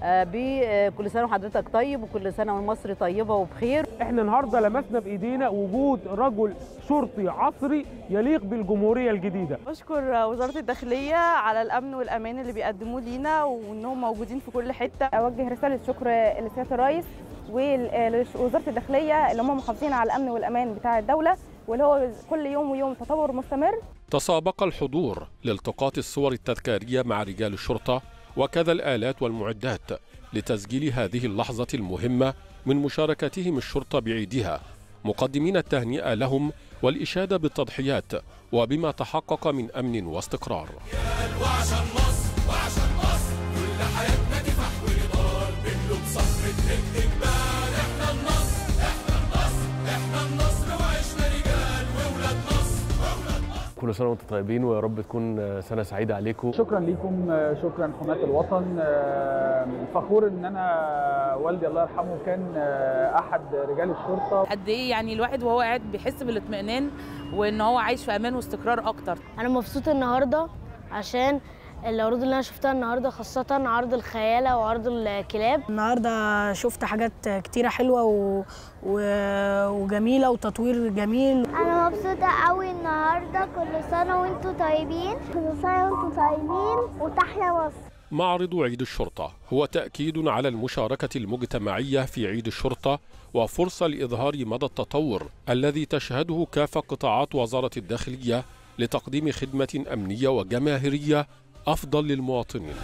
بكل سنه وحضرتك طيب وكل سنه ومصر طيبه وبخير. احنا النهارده لمسنا بايدينا وجود رجل شرطي عصري يليق بالجمهوريه الجديده. بشكر وزاره الداخليه على الامن والامان اللي بيقدموه لينا وانهم موجودين في كل حته. اوجه رساله شكر لسياده الرئيس ووزاره الداخليه اللي هم محافظين على الامن والامان بتاع الدوله، واللي هو كل يوم ويوم تطور مستمر. تسابق الحضور لالتقاط الصور التذكارية مع رجال الشرطة وكذا الآلات والمعدات لتسجيل هذه اللحظة المهمة من مشاركتهم الشرطة بعيدها، مقدمين التهنئة لهم والإشادة بالتضحيات وبما تحقق من أمن واستقرار. كل سنة وانتم طيبين ويا رب تكون سنة سعيدة عليكم. شكرا لكم، شكرا حماة الوطن. فخور ان انا والدي الله يرحمه كان احد رجال الشرطة. قد ايه يعني الواحد وهو قاعد بيحس بالاطمئنان وان هو عايش في امان واستقرار اكتر. انا مبسوط النهارده عشان العروض اللي انا شفتها النهارده، خاصه عرض الخياله وعرض الكلاب. النهارده شفت حاجات كتيره حلوه و... و... وجميله وتطوير جميل. انا مبسوطه قوي النهارده. كل سنه وانتم طيبين، كل سنه وانتم طيبين وتحيا مصر. معرض عيد الشرطة هو تأكيد على المشاركة المجتمعية في عيد الشرطة وفرصة لإظهار مدى التطور الذي تشهده كافة قطاعات وزارة الداخلية لتقديم خدمة أمنية وجماهيرية أفضل للمواطنين.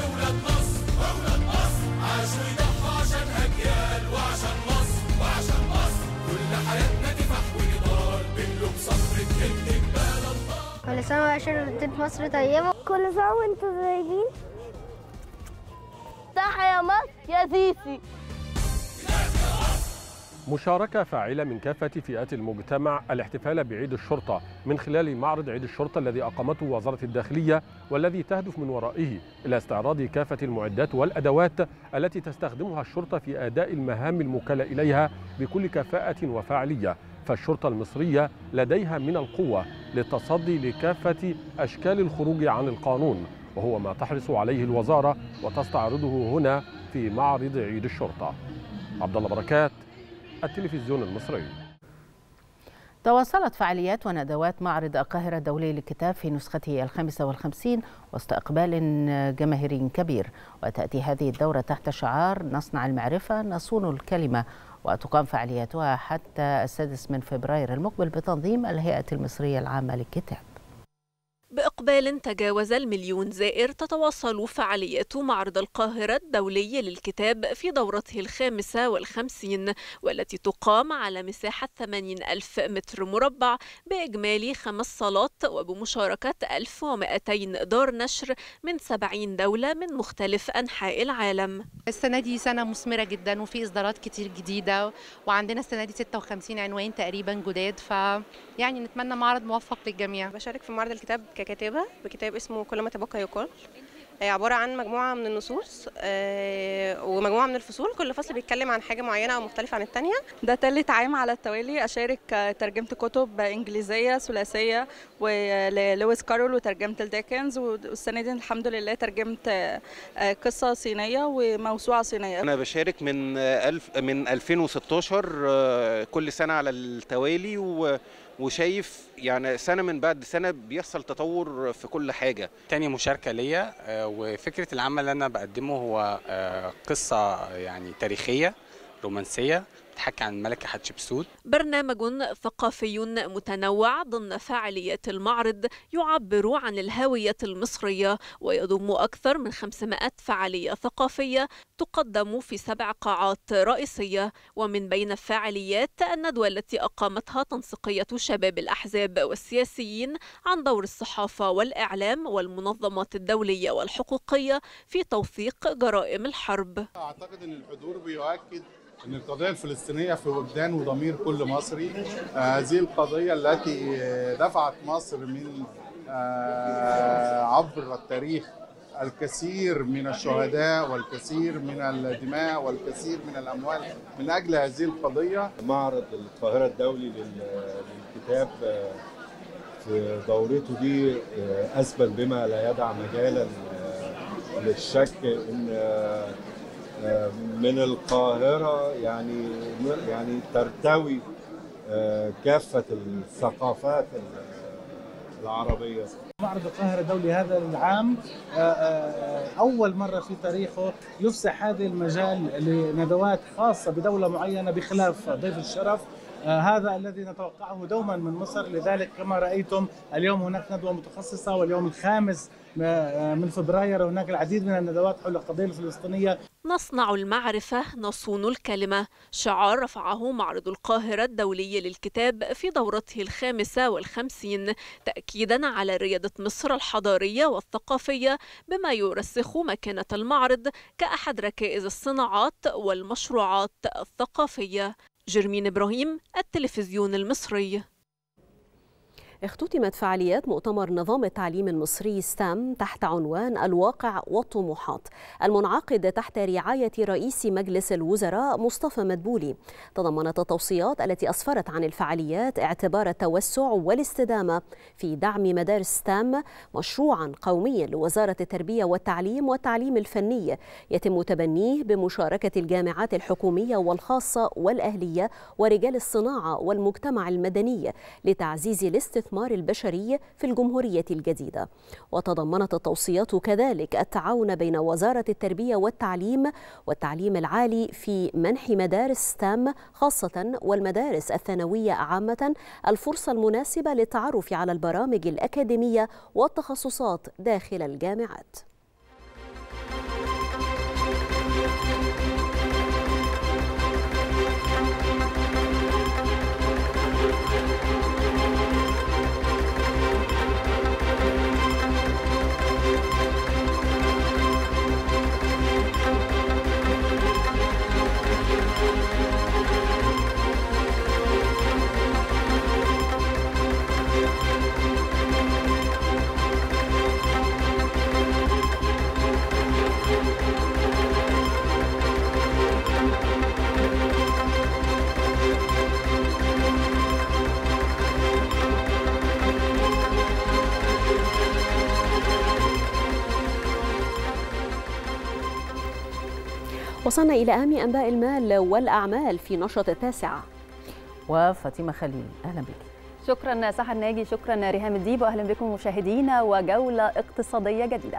كل سنة وعشان مصر طيبة. كل سنة وانتم طيبين. تحيا مصر يا سيسي. مشاركة فاعلة من كافة فئات المجتمع الاحتفال بعيد الشرطة من خلال معرض عيد الشرطة الذي أقامته وزارة الداخلية والذي تهدف من ورائه إلى استعراض كافة المعدات والأدوات التي تستخدمها الشرطة في أداء المهام الموكلة إليها بكل كفاءة وفاعلية. فالشرطة المصرية لديها من القوة للتصدي لكافة أشكال الخروج عن القانون، وهو ما تحرص عليه الوزارة وتستعرضه هنا في معرض عيد الشرطة. عبد الله بركات، التلفزيون المصري. تواصلت فعاليات وندوات معرض القاهرة الدولي للكتاب في نسخته الخامسة والخمسين وسط إقبال جماهيري كبير، وتأتي هذه الدورة تحت شعار نصنع المعرفة نصون الكلمة، وتقام فعالياتها حتى السادس من فبراير المقبل بتنظيم الهيئة المصرية العامة للكتاب. بإقبال تجاوز المليون زائر تتواصل فعاليات معرض القاهرة الدولي للكتاب في دورته الخامسة والخمسين، والتي تقام على مساحة ثمانين ألف متر مربع بإجمالي خمس صالات وبمشاركة ألف ومئتين دار نشر من سبعين دولة من مختلف أنحاء العالم. السنة دي سنة مثمرة جدا وفي إصدارات كتير جديدة، وعندنا السنة دي ستة وخمسين عنوان تقريبا جداد، فيعني نتمنى معرض موفق للجميع. بشارك في معرض الكتاب ككاتبة بكتاب اسمه كل ما تبقى يقال، عبارة عن مجموعة من النصوص ومجموعة من الفصول، كل فصل بيتكلم عن حاجة معينة أو مختلفة عن التانية. ده تالت عام على التوالي أشارك. ترجمت كتب إنجليزية ثلاثية ولويس كارول وترجمت الديكنز، والسنة دي الحمد لله ترجمت قصة صينية وموسوعة صينية. أنا بشارك من ألف من ألفين وستاشر كل سنة على التوالي، و وشايف يعني سنة من بعد سنة بيحصل تطور في كل حاجة. تاني مشاركة ليا، وفكرة العمل اللي أنا بقدمه هو قصة يعني تاريخية رومانسية بتحكي عن الملكة حتشبسوت. برنامج ثقافي متنوع ضمن فعاليات المعرض يعبر عن الهوية المصرية، ويضم أكثر من خمسمائة فعالية ثقافية تقدم في سبع قاعات رئيسية. ومن بين الفعاليات الندوة التي أقامتها تنسيقية شباب الأحزاب والسياسيين عن دور الصحافة والإعلام والمنظمات الدولية والحقوقية في توثيق جرائم الحرب. أعتقد أن الحضور بيؤكد أن القضية الفلسطينية في وجدان وضمير كل مصري. آه هذه القضية التي دفعت مصر من آه عبر التاريخ الكثير من الشهداء والكثير من الدماء والكثير من الأموال من أجل هذه القضية. معرض القاهرة الدولي للكتاب في دورته دي أثبت بما لا يدع مجالا للشك أن من القاهرة يعني يعني ترتوي كافة الثقافات العربية. معرض القاهرة الدولي هذا العام أول مرة في تاريخه يفسح هذا المجال لندوات خاصة بدولة معينة بخلاف ضيف الشرف. هذا الذي نتوقعه دوما من مصر، لذلك كما رأيتم اليوم هناك ندوة متخصصة، واليوم الخامس من فبراير هناك العديد من الندوات حول القضية الفلسطينية. نصنع المعرفة نصون الكلمة، شعار رفعه معرض القاهرة الدولي للكتاب في دورته الخامسة والخمسين، تأكيدا على ريادة مصر الحضارية والثقافية، بما يرسخ مكانة المعرض كأحد ركائز الصناعات والمشروعات الثقافية. جرمين إبراهيم، التلفزيون المصري. اختتمت فعاليات مؤتمر نظام التعليم المصري ستام تحت عنوان الواقع والطموحات، المنعقد تحت رعاية رئيس مجلس الوزراء مصطفى مدبولي. تضمنت التوصيات التي أسفرت عن الفعاليات اعتبار التوسع والاستدامة في دعم مدارس ستام مشروعا قوميا لوزارة التربية والتعليم والتعليم الفني، يتم تبنيه بمشاركة الجامعات الحكومية والخاصة والأهلية ورجال الصناعة والمجتمع المدني لتعزيز الاستثمار البشري في الجمهورية الجديدة. وتضمنت التوصيات كذلك التعاون بين وزارة التربية والتعليم والتعليم العالي في منح مدارس ستام خاصة والمدارس الثانوية عامة الفرصة المناسبة للتعرف على البرامج الأكاديمية والتخصصات داخل الجامعات. وصلنا إلى أهم أنباء المال والأعمال في نشرة التاسعة. وفاطمة خليل، أهلا بك. شكرا سحر ناجي، شكرا ريهام الديب، وأهلا بكم مشاهدينا وجولة اقتصادية جديدة.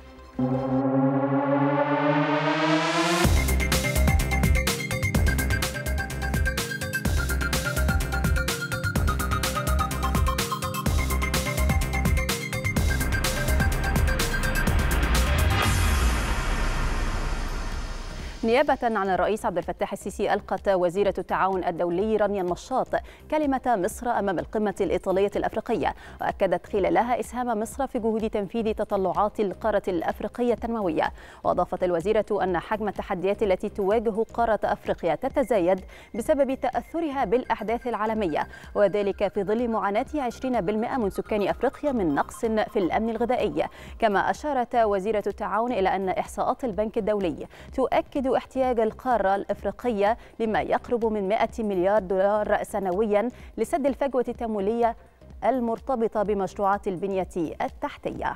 نيابة عن الرئيس عبد الفتاح السيسي، ألقت وزيرة التعاون الدولي رانيا المشاط كلمة مصر أمام القمة الإيطالية الأفريقية، وأكدت خلالها إسهام مصر في جهود تنفيذ تطلعات القارة الأفريقية التنموية. وأضافت الوزيرة أن حجم التحديات التي تواجه قارة أفريقيا تتزايد بسبب تأثرها بالأحداث العالمية، وذلك في ظل معاناة عشرين بالمئة من سكان أفريقيا من نقص في الأمن الغذائي. كما أشارت وزيرة التعاون إلى أن إحصاءات البنك الدولي تؤكد احتياج القارة الأفريقية لما يقرب من مئة مليار دولار سنويا لسد الفجوة التمويلية المرتبطة بمشروعات البنية التحتية.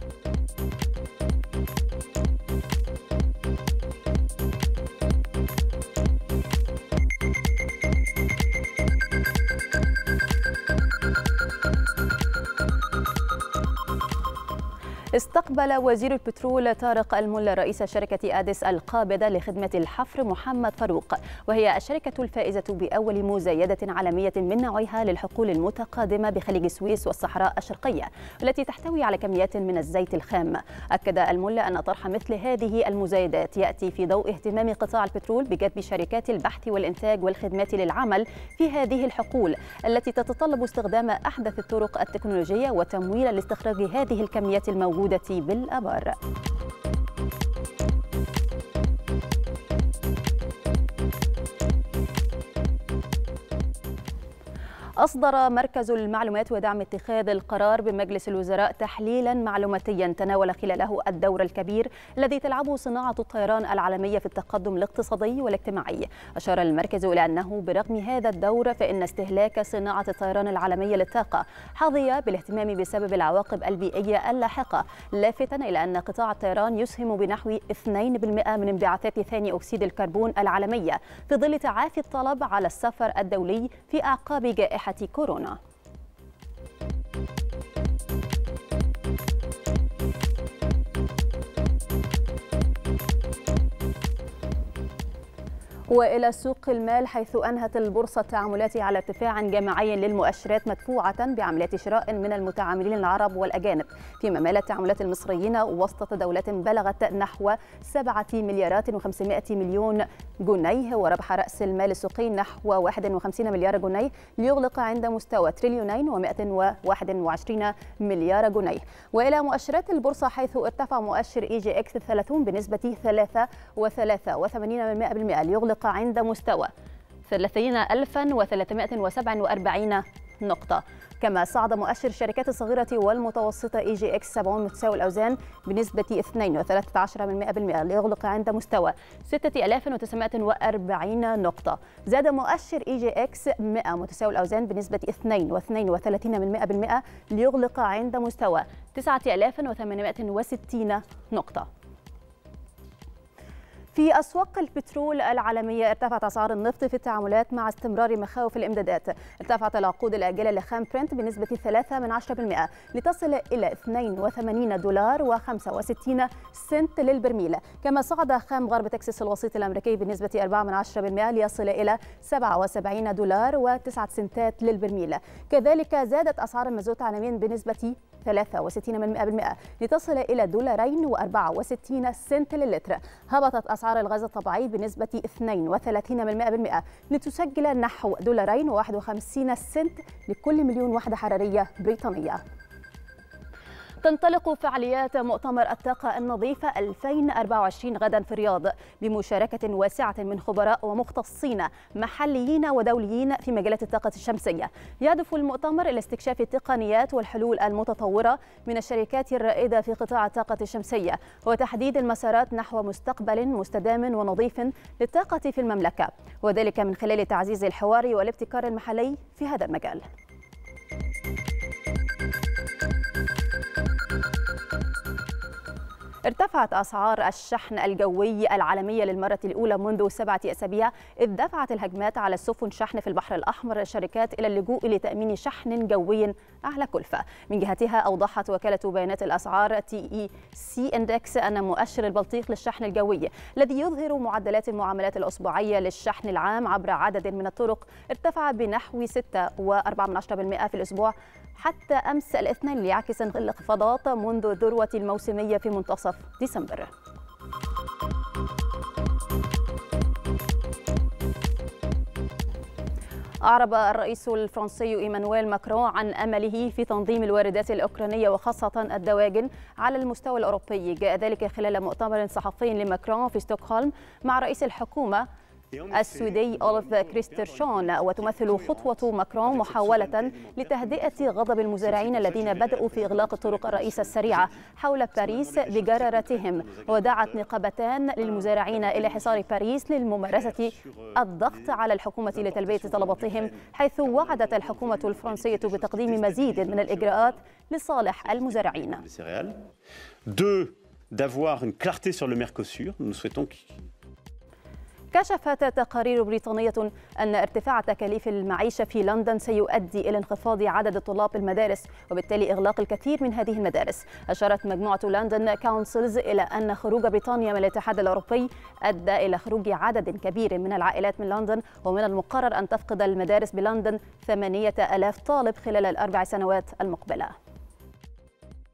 استقبل وزير البترول طارق الملا رئيس شركة أديس القابضة لخدمة الحفر محمد فاروق، وهي الشركة الفائزة بأول مزايدة عالمية من نوعها للحقول المتقادمة بخليج السويس والصحراء الشرقية، والتي تحتوي على كميات من الزيت الخام. أكد الملا أن طرح مثل هذه المزايدات يأتي في ضوء اهتمام قطاع البترول بجذب شركات البحث والإنتاج والخدمات للعمل في هذه الحقول، التي تتطلب استخدام أحدث الطرق التكنولوجية وتمويلا لاستخراج هذه الكميات الموجودة بالآبار. أصدر مركز المعلومات ودعم اتخاذ القرار بمجلس الوزراء تحليلا معلوماتيا تناول خلاله الدور الكبير الذي تلعبه صناعة الطيران العالمية في التقدم الاقتصادي والاجتماعي. أشار المركز إلى أنه برغم هذا الدور فإن استهلاك صناعة الطيران العالمية للطاقة حظي بالاهتمام بسبب العواقب البيئية اللاحقة، لافتا إلى أن قطاع الطيران يسهم بنحو اثنين بالمئة من انبعاثات ثاني أكسيد الكربون العالمية في ظل تعافي الطلب على السفر الدولي في أعقاب جائحة كورونا. وإلى سوق المال، حيث أنهت البورصة تعاملاتها على ارتفاع جماعي للمؤشرات مدفوعة بعمليات شراء من المتعاملين العرب والأجانب، فيما مالت تعاملات المصريين وسط تداولات بلغت نحو سبعة مليارات وخمسمائة مليون جنيه، وربح رأس المال السوقي نحو واحد وخمسين مليار جنيه ليغلق عند مستوى تريليونين ومائة وواحد وعشرين مليار جنيه. وإلى مؤشرات البورصة، حيث ارتفع مؤشر إي جي إكس ثلاثين بنسبة ثلاثة وثلاثة وثمانين بالمئة ليغلق عند مستوى ثلاثين ألفا وثلاثمائة وسبعة وأربعين نقطة. كما صعد مؤشر الشركات الصغيرة والمتوسطة إي جي إكس سبعين متساوي الأوزان بنسبة اثنين وثلاثة عشر بالمئة ليغلق عند مستوى ستة آلاف وتسعمائة وأربعين نقطة. زاد مؤشر إي جي إكس مئة متساوي الأوزان بنسبة اثنين وثلاثين بالمئة ليغلق عند مستوى تسعة آلاف وثمانمائة وستين نقطة. في أسواق البترول العالمية، ارتفعت أسعار النفط في التعاملات مع استمرار مخاوف الإمدادات. ارتفعت العقود الآجلة لخام برنت بنسبة ثلاثة من عشرة بالمئة لتصل إلى اثنين وثمانين دولار وخمسة وستين سنت للبرميل. كما صعد خام غرب تكساس الوسيط الأمريكي بنسبة أربعة من عشرة بالمئة ليصل إلى سبعة وسبعين دولار وتسعة سنتات للبرميل. كذلك زادت أسعار المازوت عالميا بنسبة ثلاثة وستين بالمئة لتصل إلى دولارين وأربعة وستين سنت للتر. هبطت أسعار الغاز الطبيعي بنسبة اثنين وثلاثين بالمئة لتسجل نحو دولارين وواحد وخمسين سنت لكل مليون وحدة حرارية بريطانية. تنطلق فعاليات مؤتمر الطاقة النظيفة ألفين وأربعة وعشرين غدا في الرياض بمشاركة واسعة من خبراء ومختصين محليين ودوليين في مجالات الطاقة الشمسية. يهدف المؤتمر إلى استكشاف التقنيات والحلول المتطورة من الشركات الرائدة في قطاع الطاقة الشمسية، وتحديد المسارات نحو مستقبل مستدام ونظيف للطاقة في المملكة، وذلك من خلال تعزيز الحوار والابتكار المحلي في هذا المجال. ارتفعت أسعار الشحن الجوي العالمية للمرة الأولى منذ سبعة أسابيع، إذ دفعت الهجمات على السفن شحن في البحر الأحمر الشركات إلى اللجوء لتأمين شحن جوي أعلى كلفة. من جهتها، أوضحت وكالة بيانات الأسعار تي إي سي إندكس أن مؤشر البلطيق للشحن الجوي الذي يظهر معدلات المعاملات الأسبوعية للشحن العام عبر عدد من الطرق ارتفع بنحو ستة وأربعة من عشرة بالمئة في الأسبوع حتى أمس الاثنين، ليعكس الانخفاضات منذ الذروة الموسمية في منتصف ديسمبر. أعرب الرئيس الفرنسي إيمانويل ماكرون عن أمله في تنظيم الواردات الأوكرانية وخاصة الدواجن على المستوى الأوروبي. جاء ذلك خلال مؤتمر صحفي لماكرون في ستوكهولم مع رئيس الحكومة السويدي أولف كريسترسون. وتمثل خطوة ماكرون محاولة لتهدئة غضب المزارعين الذين بدأوا في إغلاق الطرق الرئيسة السريعة حول باريس بجرارتهم، ودعت نقابتان للمزارعين إلى حصار باريس للممارسة الضغط على الحكومة لتلبية طلباتهم، حيث وعدت الحكومة الفرنسية بتقديم مزيد من الإجراءات لصالح المزارعين. كشفت تقارير بريطانية أن ارتفاع تكاليف المعيشة في لندن سيؤدي إلى انخفاض عدد طلاب المدارس، وبالتالي إغلاق الكثير من هذه المدارس. أشارت مجموعة لندن كونسلز إلى أن خروج بريطانيا من الاتحاد الأوروبي أدى إلى خروج عدد كبير من العائلات من لندن، ومن المقرر أن تفقد المدارس بلندن ثمانية آلاف طالب خلال الأربع سنوات المقبلة.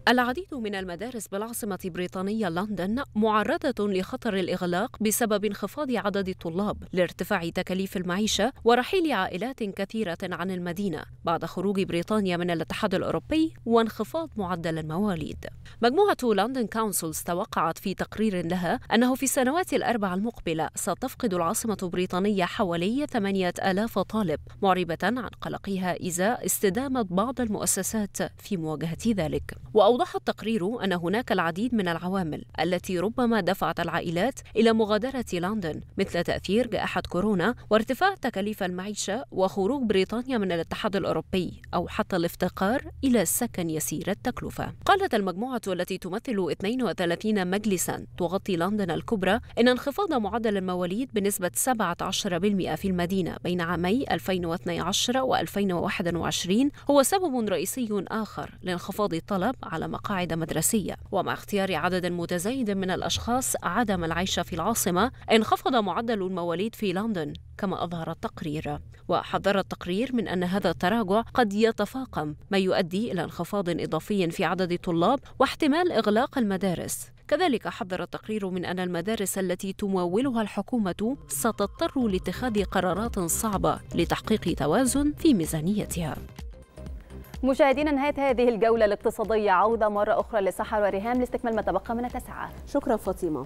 العديد من المدارس بالعاصمة البريطانية لندن معرضة لخطر الإغلاق بسبب انخفاض عدد الطلاب لارتفاع تكاليف المعيشة ورحيل عائلات كثيرة عن المدينة بعد خروج بريطانيا من الاتحاد الأوروبي وانخفاض معدل المواليد. مجموعة لندن كونسلز توقعت في تقرير لها أنه في السنوات الأربع المقبلة ستفقد العاصمة البريطانية حوالي ثمانية آلاف طالب، معربة عن قلقها إزاء استدامة بعض المؤسسات في مواجهة ذلك. وأوضح التقرير أن هناك العديد من العوامل التي ربما دفعت العائلات إلى مغادرة لندن، مثل تأثير جائحة كورونا وارتفاع تكاليف المعيشة وخروج بريطانيا من الاتحاد الأوروبي، أو حتى الافتقار إلى سكن يسير التكلفة. قالت المجموعة التي تمثل اثنين وثلاثين مجلسا تغطي لندن الكبرى إن انخفاض معدل المواليد بنسبة سبعة عشر بالمئة في المدينة بين عامي ألفين واثني عشر وألفين وواحد وعشرين هو سبب رئيسي آخر لانخفاض الطلب على مقاعد مدرسية. ومع اختيار عدد متزايد من الأشخاص عدم العيش في العاصمة، انخفض معدل المواليد في لندن كما أظهر التقرير. وحذر التقرير من أن هذا التراجع قد يتفاقم، ما يؤدي إلى انخفاض إضافي في عدد الطلاب واحتمال إغلاق المدارس. كذلك حذر التقرير من أن المدارس التي تمولها الحكومة ستضطر لاتخاذ قرارات صعبة لتحقيق توازن في ميزانيتها. مشاهدينا، نهاية هذه الجولة الاقتصادية. عودة مرة أخرى لسحر وريهام لاستكمال ما تبقى من التاسعة. شكرا فاطمة.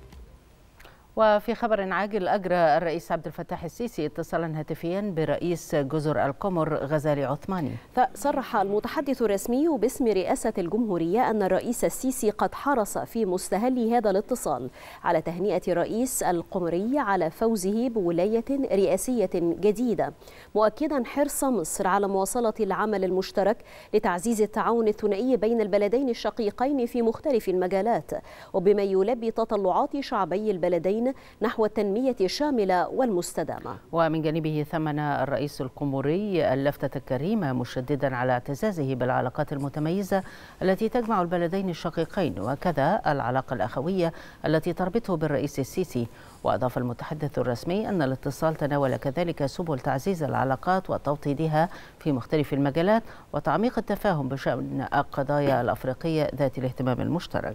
وفي خبر عاجل، أجرى الرئيس عبد الفتاح السيسي اتصالا هاتفيا برئيس جزر القمر غزالي عثماني. فصرح المتحدث الرسمي باسم رئاسة الجمهورية أن الرئيس السيسي قد حرص في مستهل هذا الاتصال على تهنئة الرئيس القمري على فوزه بولاية رئاسية جديدة، مؤكدا حرص مصر على مواصلة العمل المشترك لتعزيز التعاون الثنائي بين البلدين الشقيقين في مختلف المجالات، وبما يلبي تطلعات شعبي البلدين نحو التنمية الشاملة والمستدامة. ومن جانبه ثمن الرئيس القمري اللفتة الكريمة، مشددا على اعتزازه بالعلاقات المتميزة التي تجمع البلدين الشقيقين، وكذا العلاقة الأخوية التي تربطه بالرئيس السيسي. وأضاف المتحدث الرسمي أن الاتصال تناول كذلك سبل تعزيز العلاقات وتوطيدها في مختلف المجالات وتعميق التفاهم بشأن القضايا الأفريقية ذات الاهتمام المشترك.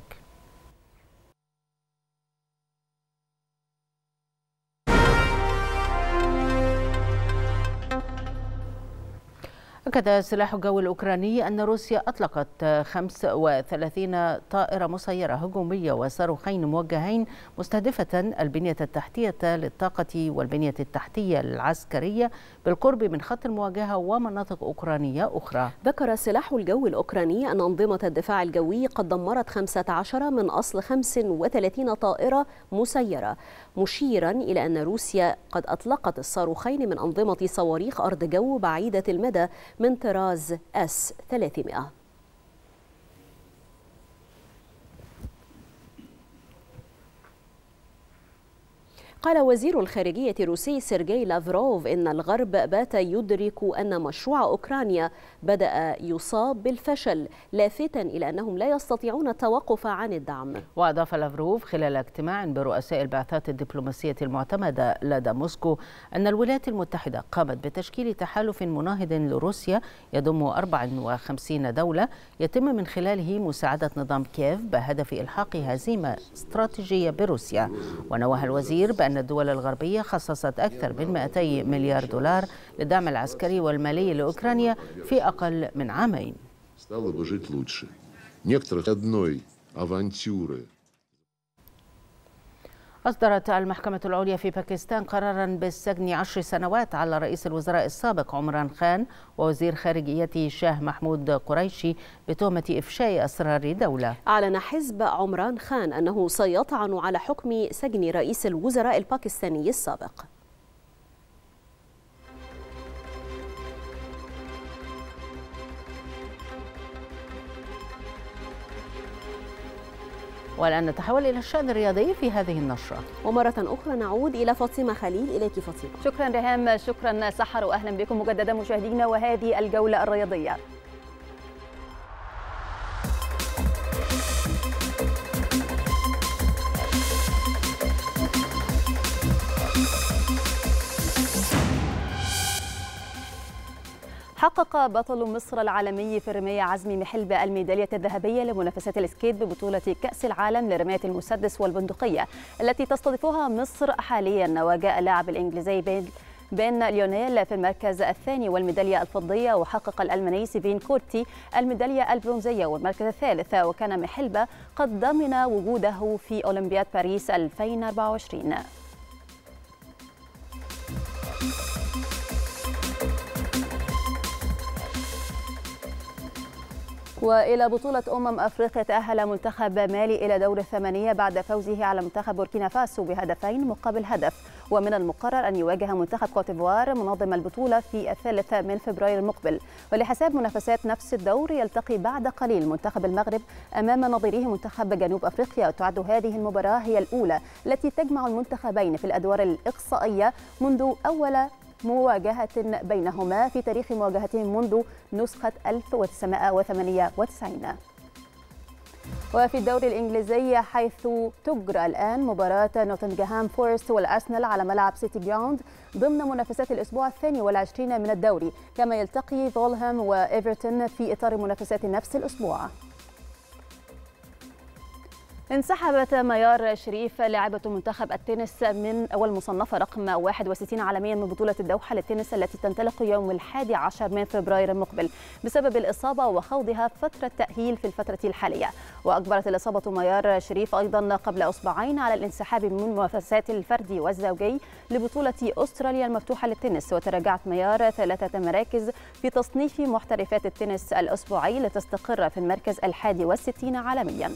أكد سلاح الجو الأوكراني أن روسيا أطلقت خمس وثلاثين طائرة مسيرة هجومية وصاروخين موجهين مستهدفة البنية التحتية للطاقة والبنية التحتية العسكرية بالقرب من خط المواجهة ومناطق أوكرانية أخرى. ذكر سلاح الجو الأوكراني أن أنظمة الدفاع الجوي قد دمرت خمسة عشر من أصل خمس وثلاثين طائرة مسيرة، مشيرا إلى أن روسيا قد أطلقت الصاروخين من أنظمة صواريخ أرض جو بعيدة المدى من طراز إس ثلاثمائة. قال وزير الخارجية الروسي سيرجي لافروف إن الغرب بات يدرك أن مشروع أوكرانيا بدأ يصاب بالفشل، لافتاً إلى أنهم لا يستطيعون التوقف عن الدعم. وأضاف لافروف خلال اجتماع برؤساء البعثات الدبلوماسية المعتمدة لدى موسكو أن الولايات المتحدة قامت بتشكيل تحالف مناهض لروسيا يضم أربع وخمسين دولة يتم من خلاله مساعدة نظام كييف بهدف إلحاق هزيمة استراتيجية بروسيا. ونوه الوزير بأن الدول الغربية خصصت أكثر من مئتي مليار دولار للدعم العسكري والمالي لأوكرانيا في أقل من عامين. أصدرت المحكمة العليا في باكستان قرارا بالسجن عشر سنوات على رئيس الوزراء السابق عمران خان ووزير خارجيته شاه محمود قريشي بتهمة إفشاء أسرار دولة. أعلن حزب عمران خان أنه سيطعن على حكم سجن رئيس الوزراء الباكستاني السابق. والآن نتحول إلى الشأن الرياضي في هذه النشرة. ومرة أخرى نعود إلى فاطمة خليل. إليك فاطمة. شكرا ريهام، شكرا سحر، وأهلا بكم مجددا مشاهدينا وهذه الجولة الرياضية. حقق بطل مصر العالمي في الرماية عزمي محلبة الميدالية الذهبية لمنافسات السكيت ببطولة كأس العالم لرماية المسدس والبندقية التي تستضيفها مصر حاليا. وجاء اللاعب الإنجليزي بين بين ليونيل في المركز الثاني والميدالية الفضية، وحقق الألماني سيفين كورتي الميدالية البرونزية والمركز الثالث. وكان محلبة قد ضمن وجوده في أولمبياد باريس ألفين وأربعة وعشرين. وإلى بطولة أمم أفريقيا، تأهل منتخب مالي إلى دور الثمانية بعد فوزه على منتخب بوركينا فاسو بهدفين مقابل هدف. ومن المقرر أن يواجه منتخب كوتيفوار منظم البطولة في الثالث من فبراير المقبل. ولحساب منافسات نفس الدور، يلتقي بعد قليل منتخب المغرب أمام نظيره منتخب جنوب أفريقيا. وتعد هذه المباراة هي الأولى التي تجمع المنتخبين في الأدوار الإقصائية منذ أول مواجهة بينهما في تاريخ مواجهتهم منذ نسخة ألف وتسعمائة وثمانية وتسعين. وفي الدوري الإنجليزي، حيث تجرى الآن مباراة نوتنغهام فورست والأرسنال على ملعب سيتي جراوند ضمن منافسات الأسبوع الثاني والعشرين من الدوري، كما يلتقي فولهام وإيفرتون في إطار منافسات نفس الأسبوع. انسحبت ميار شريف لاعبة منتخب التنس من والمصنفة رقم واحد وستين عالميا من بطولة الدوحة للتنس التي تنطلق يوم الحادي عشر من فبراير المقبل بسبب الإصابة وخوضها فترة تأهيل في الفترة الحالية. وأجبرت الإصابة ميار شريف أيضا قبل أسبوعين على الانسحاب من منافسات الفردي والزوجي لبطولة أستراليا المفتوحة للتنس. وتراجعت ميار ثلاثة مراكز في تصنيف محترفات التنس الأسبوعي لتستقر في المركز الحادي والستين عالميا.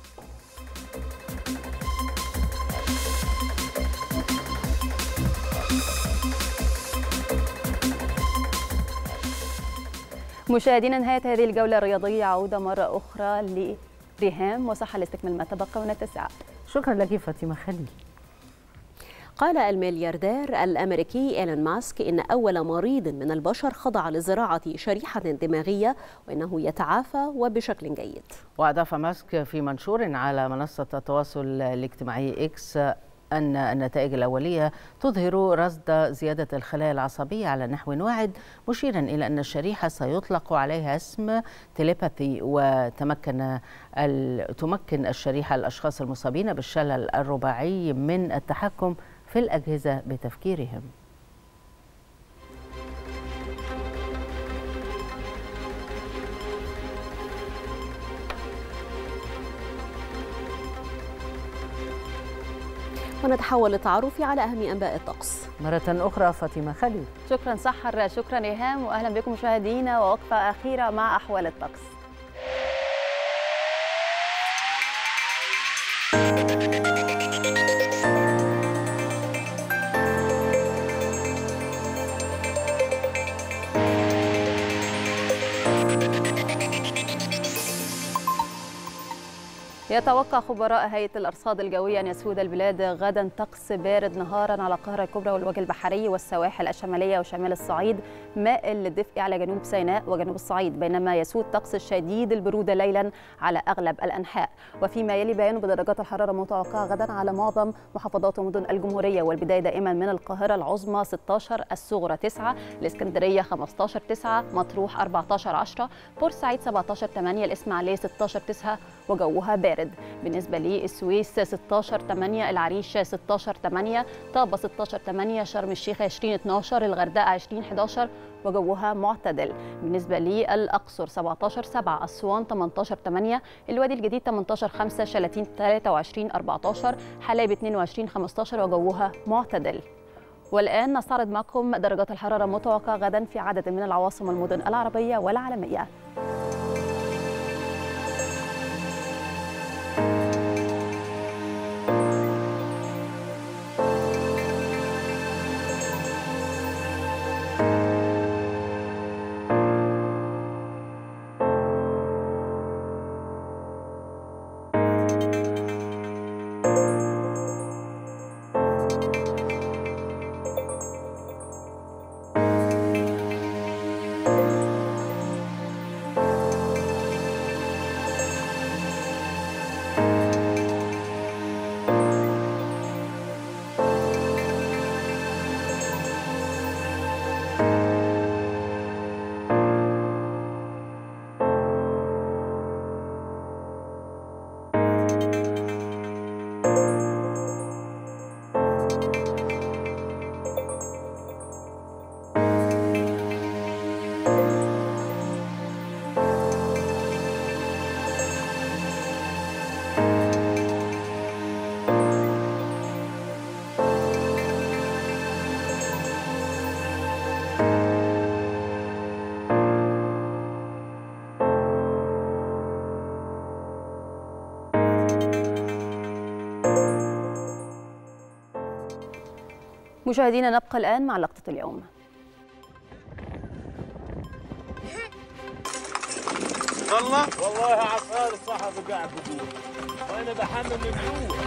مشاهدينا، نهاية هذه الجولة الرياضية، عودة مرة أخرى لريهام وصحة لاستكمال ما تبقى من التسعة. شكرا لك فاطمة خليل. قال الملياردير الأمريكي إيلون ماسك إن أول مريض من البشر خضع لزراعة شريحة دماغية وإنه يتعافى وبشكل جيد. وأضاف ماسك في منشور على منصة التواصل الاجتماعي إكس أن النتائج الأولية تظهر رصد زيادة الخلايا العصبية على نحو واعد، مشيرا إلى أن الشريحة سيطلق عليها اسم تيليباثي، وتمكن تمكن الشريحة الأشخاص المصابين بالشلل الرباعي من التحكم في الأجهزة بتفكيرهم. ونتحول للتعرف على أهم أنباء الطقس مرة أخرى. فاطمة خليل. شكرا سحر. شكرا ريهام، وأهلا بكم مشاهدينا ووقفة أخيرة مع أحوال الطقس. يتوقع خبراء هيئة الأرصاد الجوية أن يسود البلاد غدا طقس بارد نهارا على القاهرة الكبرى والوجه البحري والسواحل الشمالية وشمال الصعيد، مائل للدفء على جنوب سيناء وجنوب الصعيد، بينما يسود طقس شديد البرودة ليلا على أغلب الأنحاء. وفيما يلي بيان بدرجات الحرارة المتوقعة غدا على معظم محافظات ومدن الجمهورية، والبداية دائما من القاهرة العظمى ستة عشر، الصغرى تسعة، الإسكندرية خمسة عشر تسعة، مطروح أربعة عشر عشرة، بورسعيد سبعة عشر ثمانية، الإسماعيلية ستة عشر تسعة وجوها بارد. بالنسبة للسويس ستة عشر ثمانية، العريش ستة عشر ثمانية، طابة ستة عشر ثمانية، شرم الشيخ عشرين اثنا عشر، الغردقة عشرين أحد عشر وجوها معتدل. بالنسبة للأقصر سبعة عشر سبعة، أسوان ثمانية عشر ثمانية، الوادي الجديد ثمانية عشر خمسة، شلاتين ثلاثة وعشرين أربعة عشر، حلايب اثنين وعشرين خمسة عشر وجوها معتدل. والآن نستعرض معكم درجات الحرارة المتوقعة غدا في عدد من العواصم والمدن العربية والعالمية. مشاهدينا نبقى الآن مع لقطة اليوم. والله والله عصار الصحفي قاعد بقول وانا بحمل من جوا.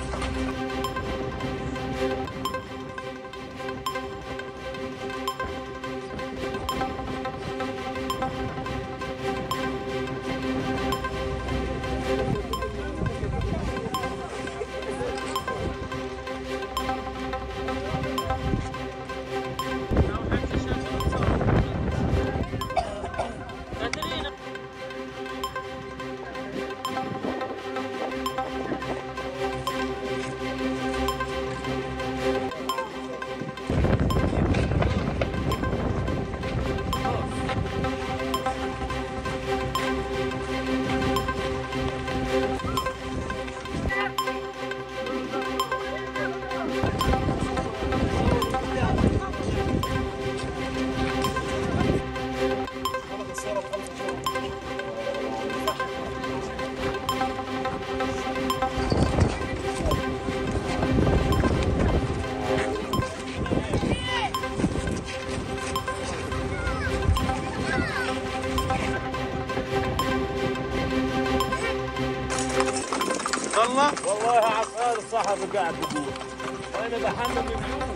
والله والله عصار الصحفي قاعد بقول وانا بحمل من جوا.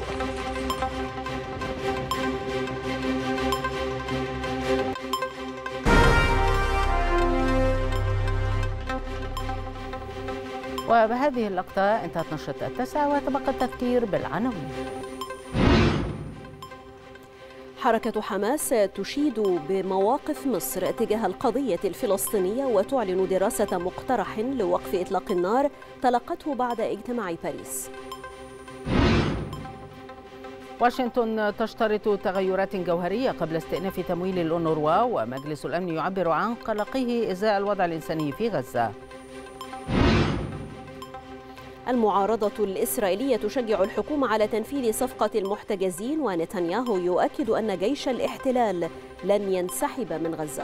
وبهذه اللقطة انتهت نشرة التاسعة وتبقى التذكير بالعناوين. حركة حماس تشيد بمواقف مصر تجاه القضية الفلسطينية وتعلن دراسة مقترح لوقف إطلاق النار تلقته بعد اجتماع باريس. واشنطن تشترط تغيرات جوهرية قبل استئناف تمويل الأونروا، ومجلس الأمن يعبر عن قلقه إزاء الوضع الإنساني في غزة. المعارضة الإسرائيلية تشجع الحكومة على تنفيذ صفقة المحتجزين، ونتنياهو يؤكد أن جيش الاحتلال لن ينسحب من غزة.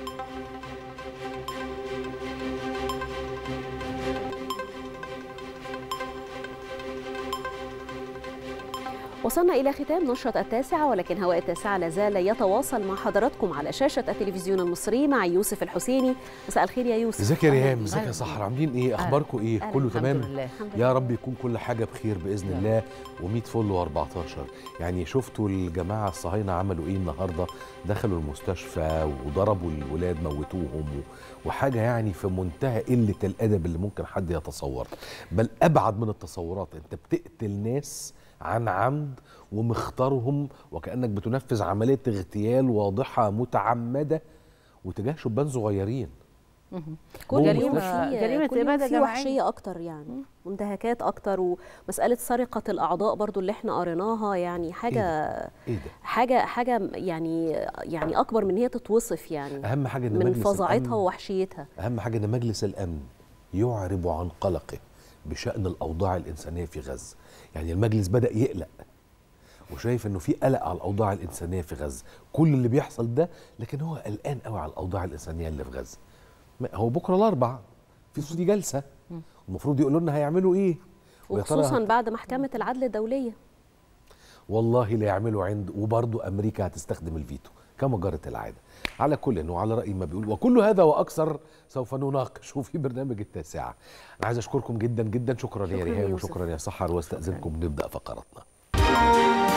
وصلنا إلى ختام نشرة التاسعة، ولكن هواء التاسعة لازال يتواصل مع حضراتكم على شاشة التلفزيون المصري مع يوسف الحسيني. مساء الخير يا يوسف. ازيك يا ريهام؟ ازيك يا سحر؟ عاملين ايه؟ اخباركم ايه؟ أهلا. كله الحمد تمام؟ لله. يا رب يكون كل حاجه بخير باذن يا الله. ومية فل واربعتاشر. يعني شفتوا الجماعه الصهاينه عملوا ايه النهارده؟ دخلوا المستشفى وضربوا الولاد، موتوهم، وحاجه يعني في منتهى قله الادب اللي ممكن حد يتصور، بل ابعد من التصورات. انت بتقتل ناس عن عمد ومختارهم وكأنك بتنفذ عملية اغتيال واضحة متعمدة وتجاه شبان صغيرين. كل يوم في جريمة إبادة في وحشية أكتر، يعني منتهكات أكتر، ومسألة سرقة الأعضاء برضو اللي احنا قريناها، يعني حاجة إيه ده؟ إيه ده؟ حاجة حاجة يعني يعني أكبر من هي تتوصف، يعني أهم حاجة إن من فظاعتها ووحشيتها. أهم حاجة إن مجلس الأمن يعرب عن قلقه بشأن الأوضاع الإنسانية في غزة. يعني المجلس بدأ يقلق وشايف انه في قلق على الاوضاع الانسانيه في غزه، كل اللي بيحصل ده، لكن هو قلقان قوي على الاوضاع الانسانيه اللي في غزه. هو بكره الاربعاء في صوتي جلسه، المفروض يقولوا لنا هيعملوا ايه، وخصوصا بعد محكمه العدل الدوليه. والله لا يعملوا عند، وبرضه امريكا هتستخدم الفيتو كما جرت العاده. على كل انه على راي ما بيقول، وكل هذا واكثر سوف نناقشه في برنامج التاسعه. انا عايز اشكركم جدا جدا، شكرا, شكرا يا ريهام وشكرا يا سحر، واستاذنكم نبدا فقراتنا.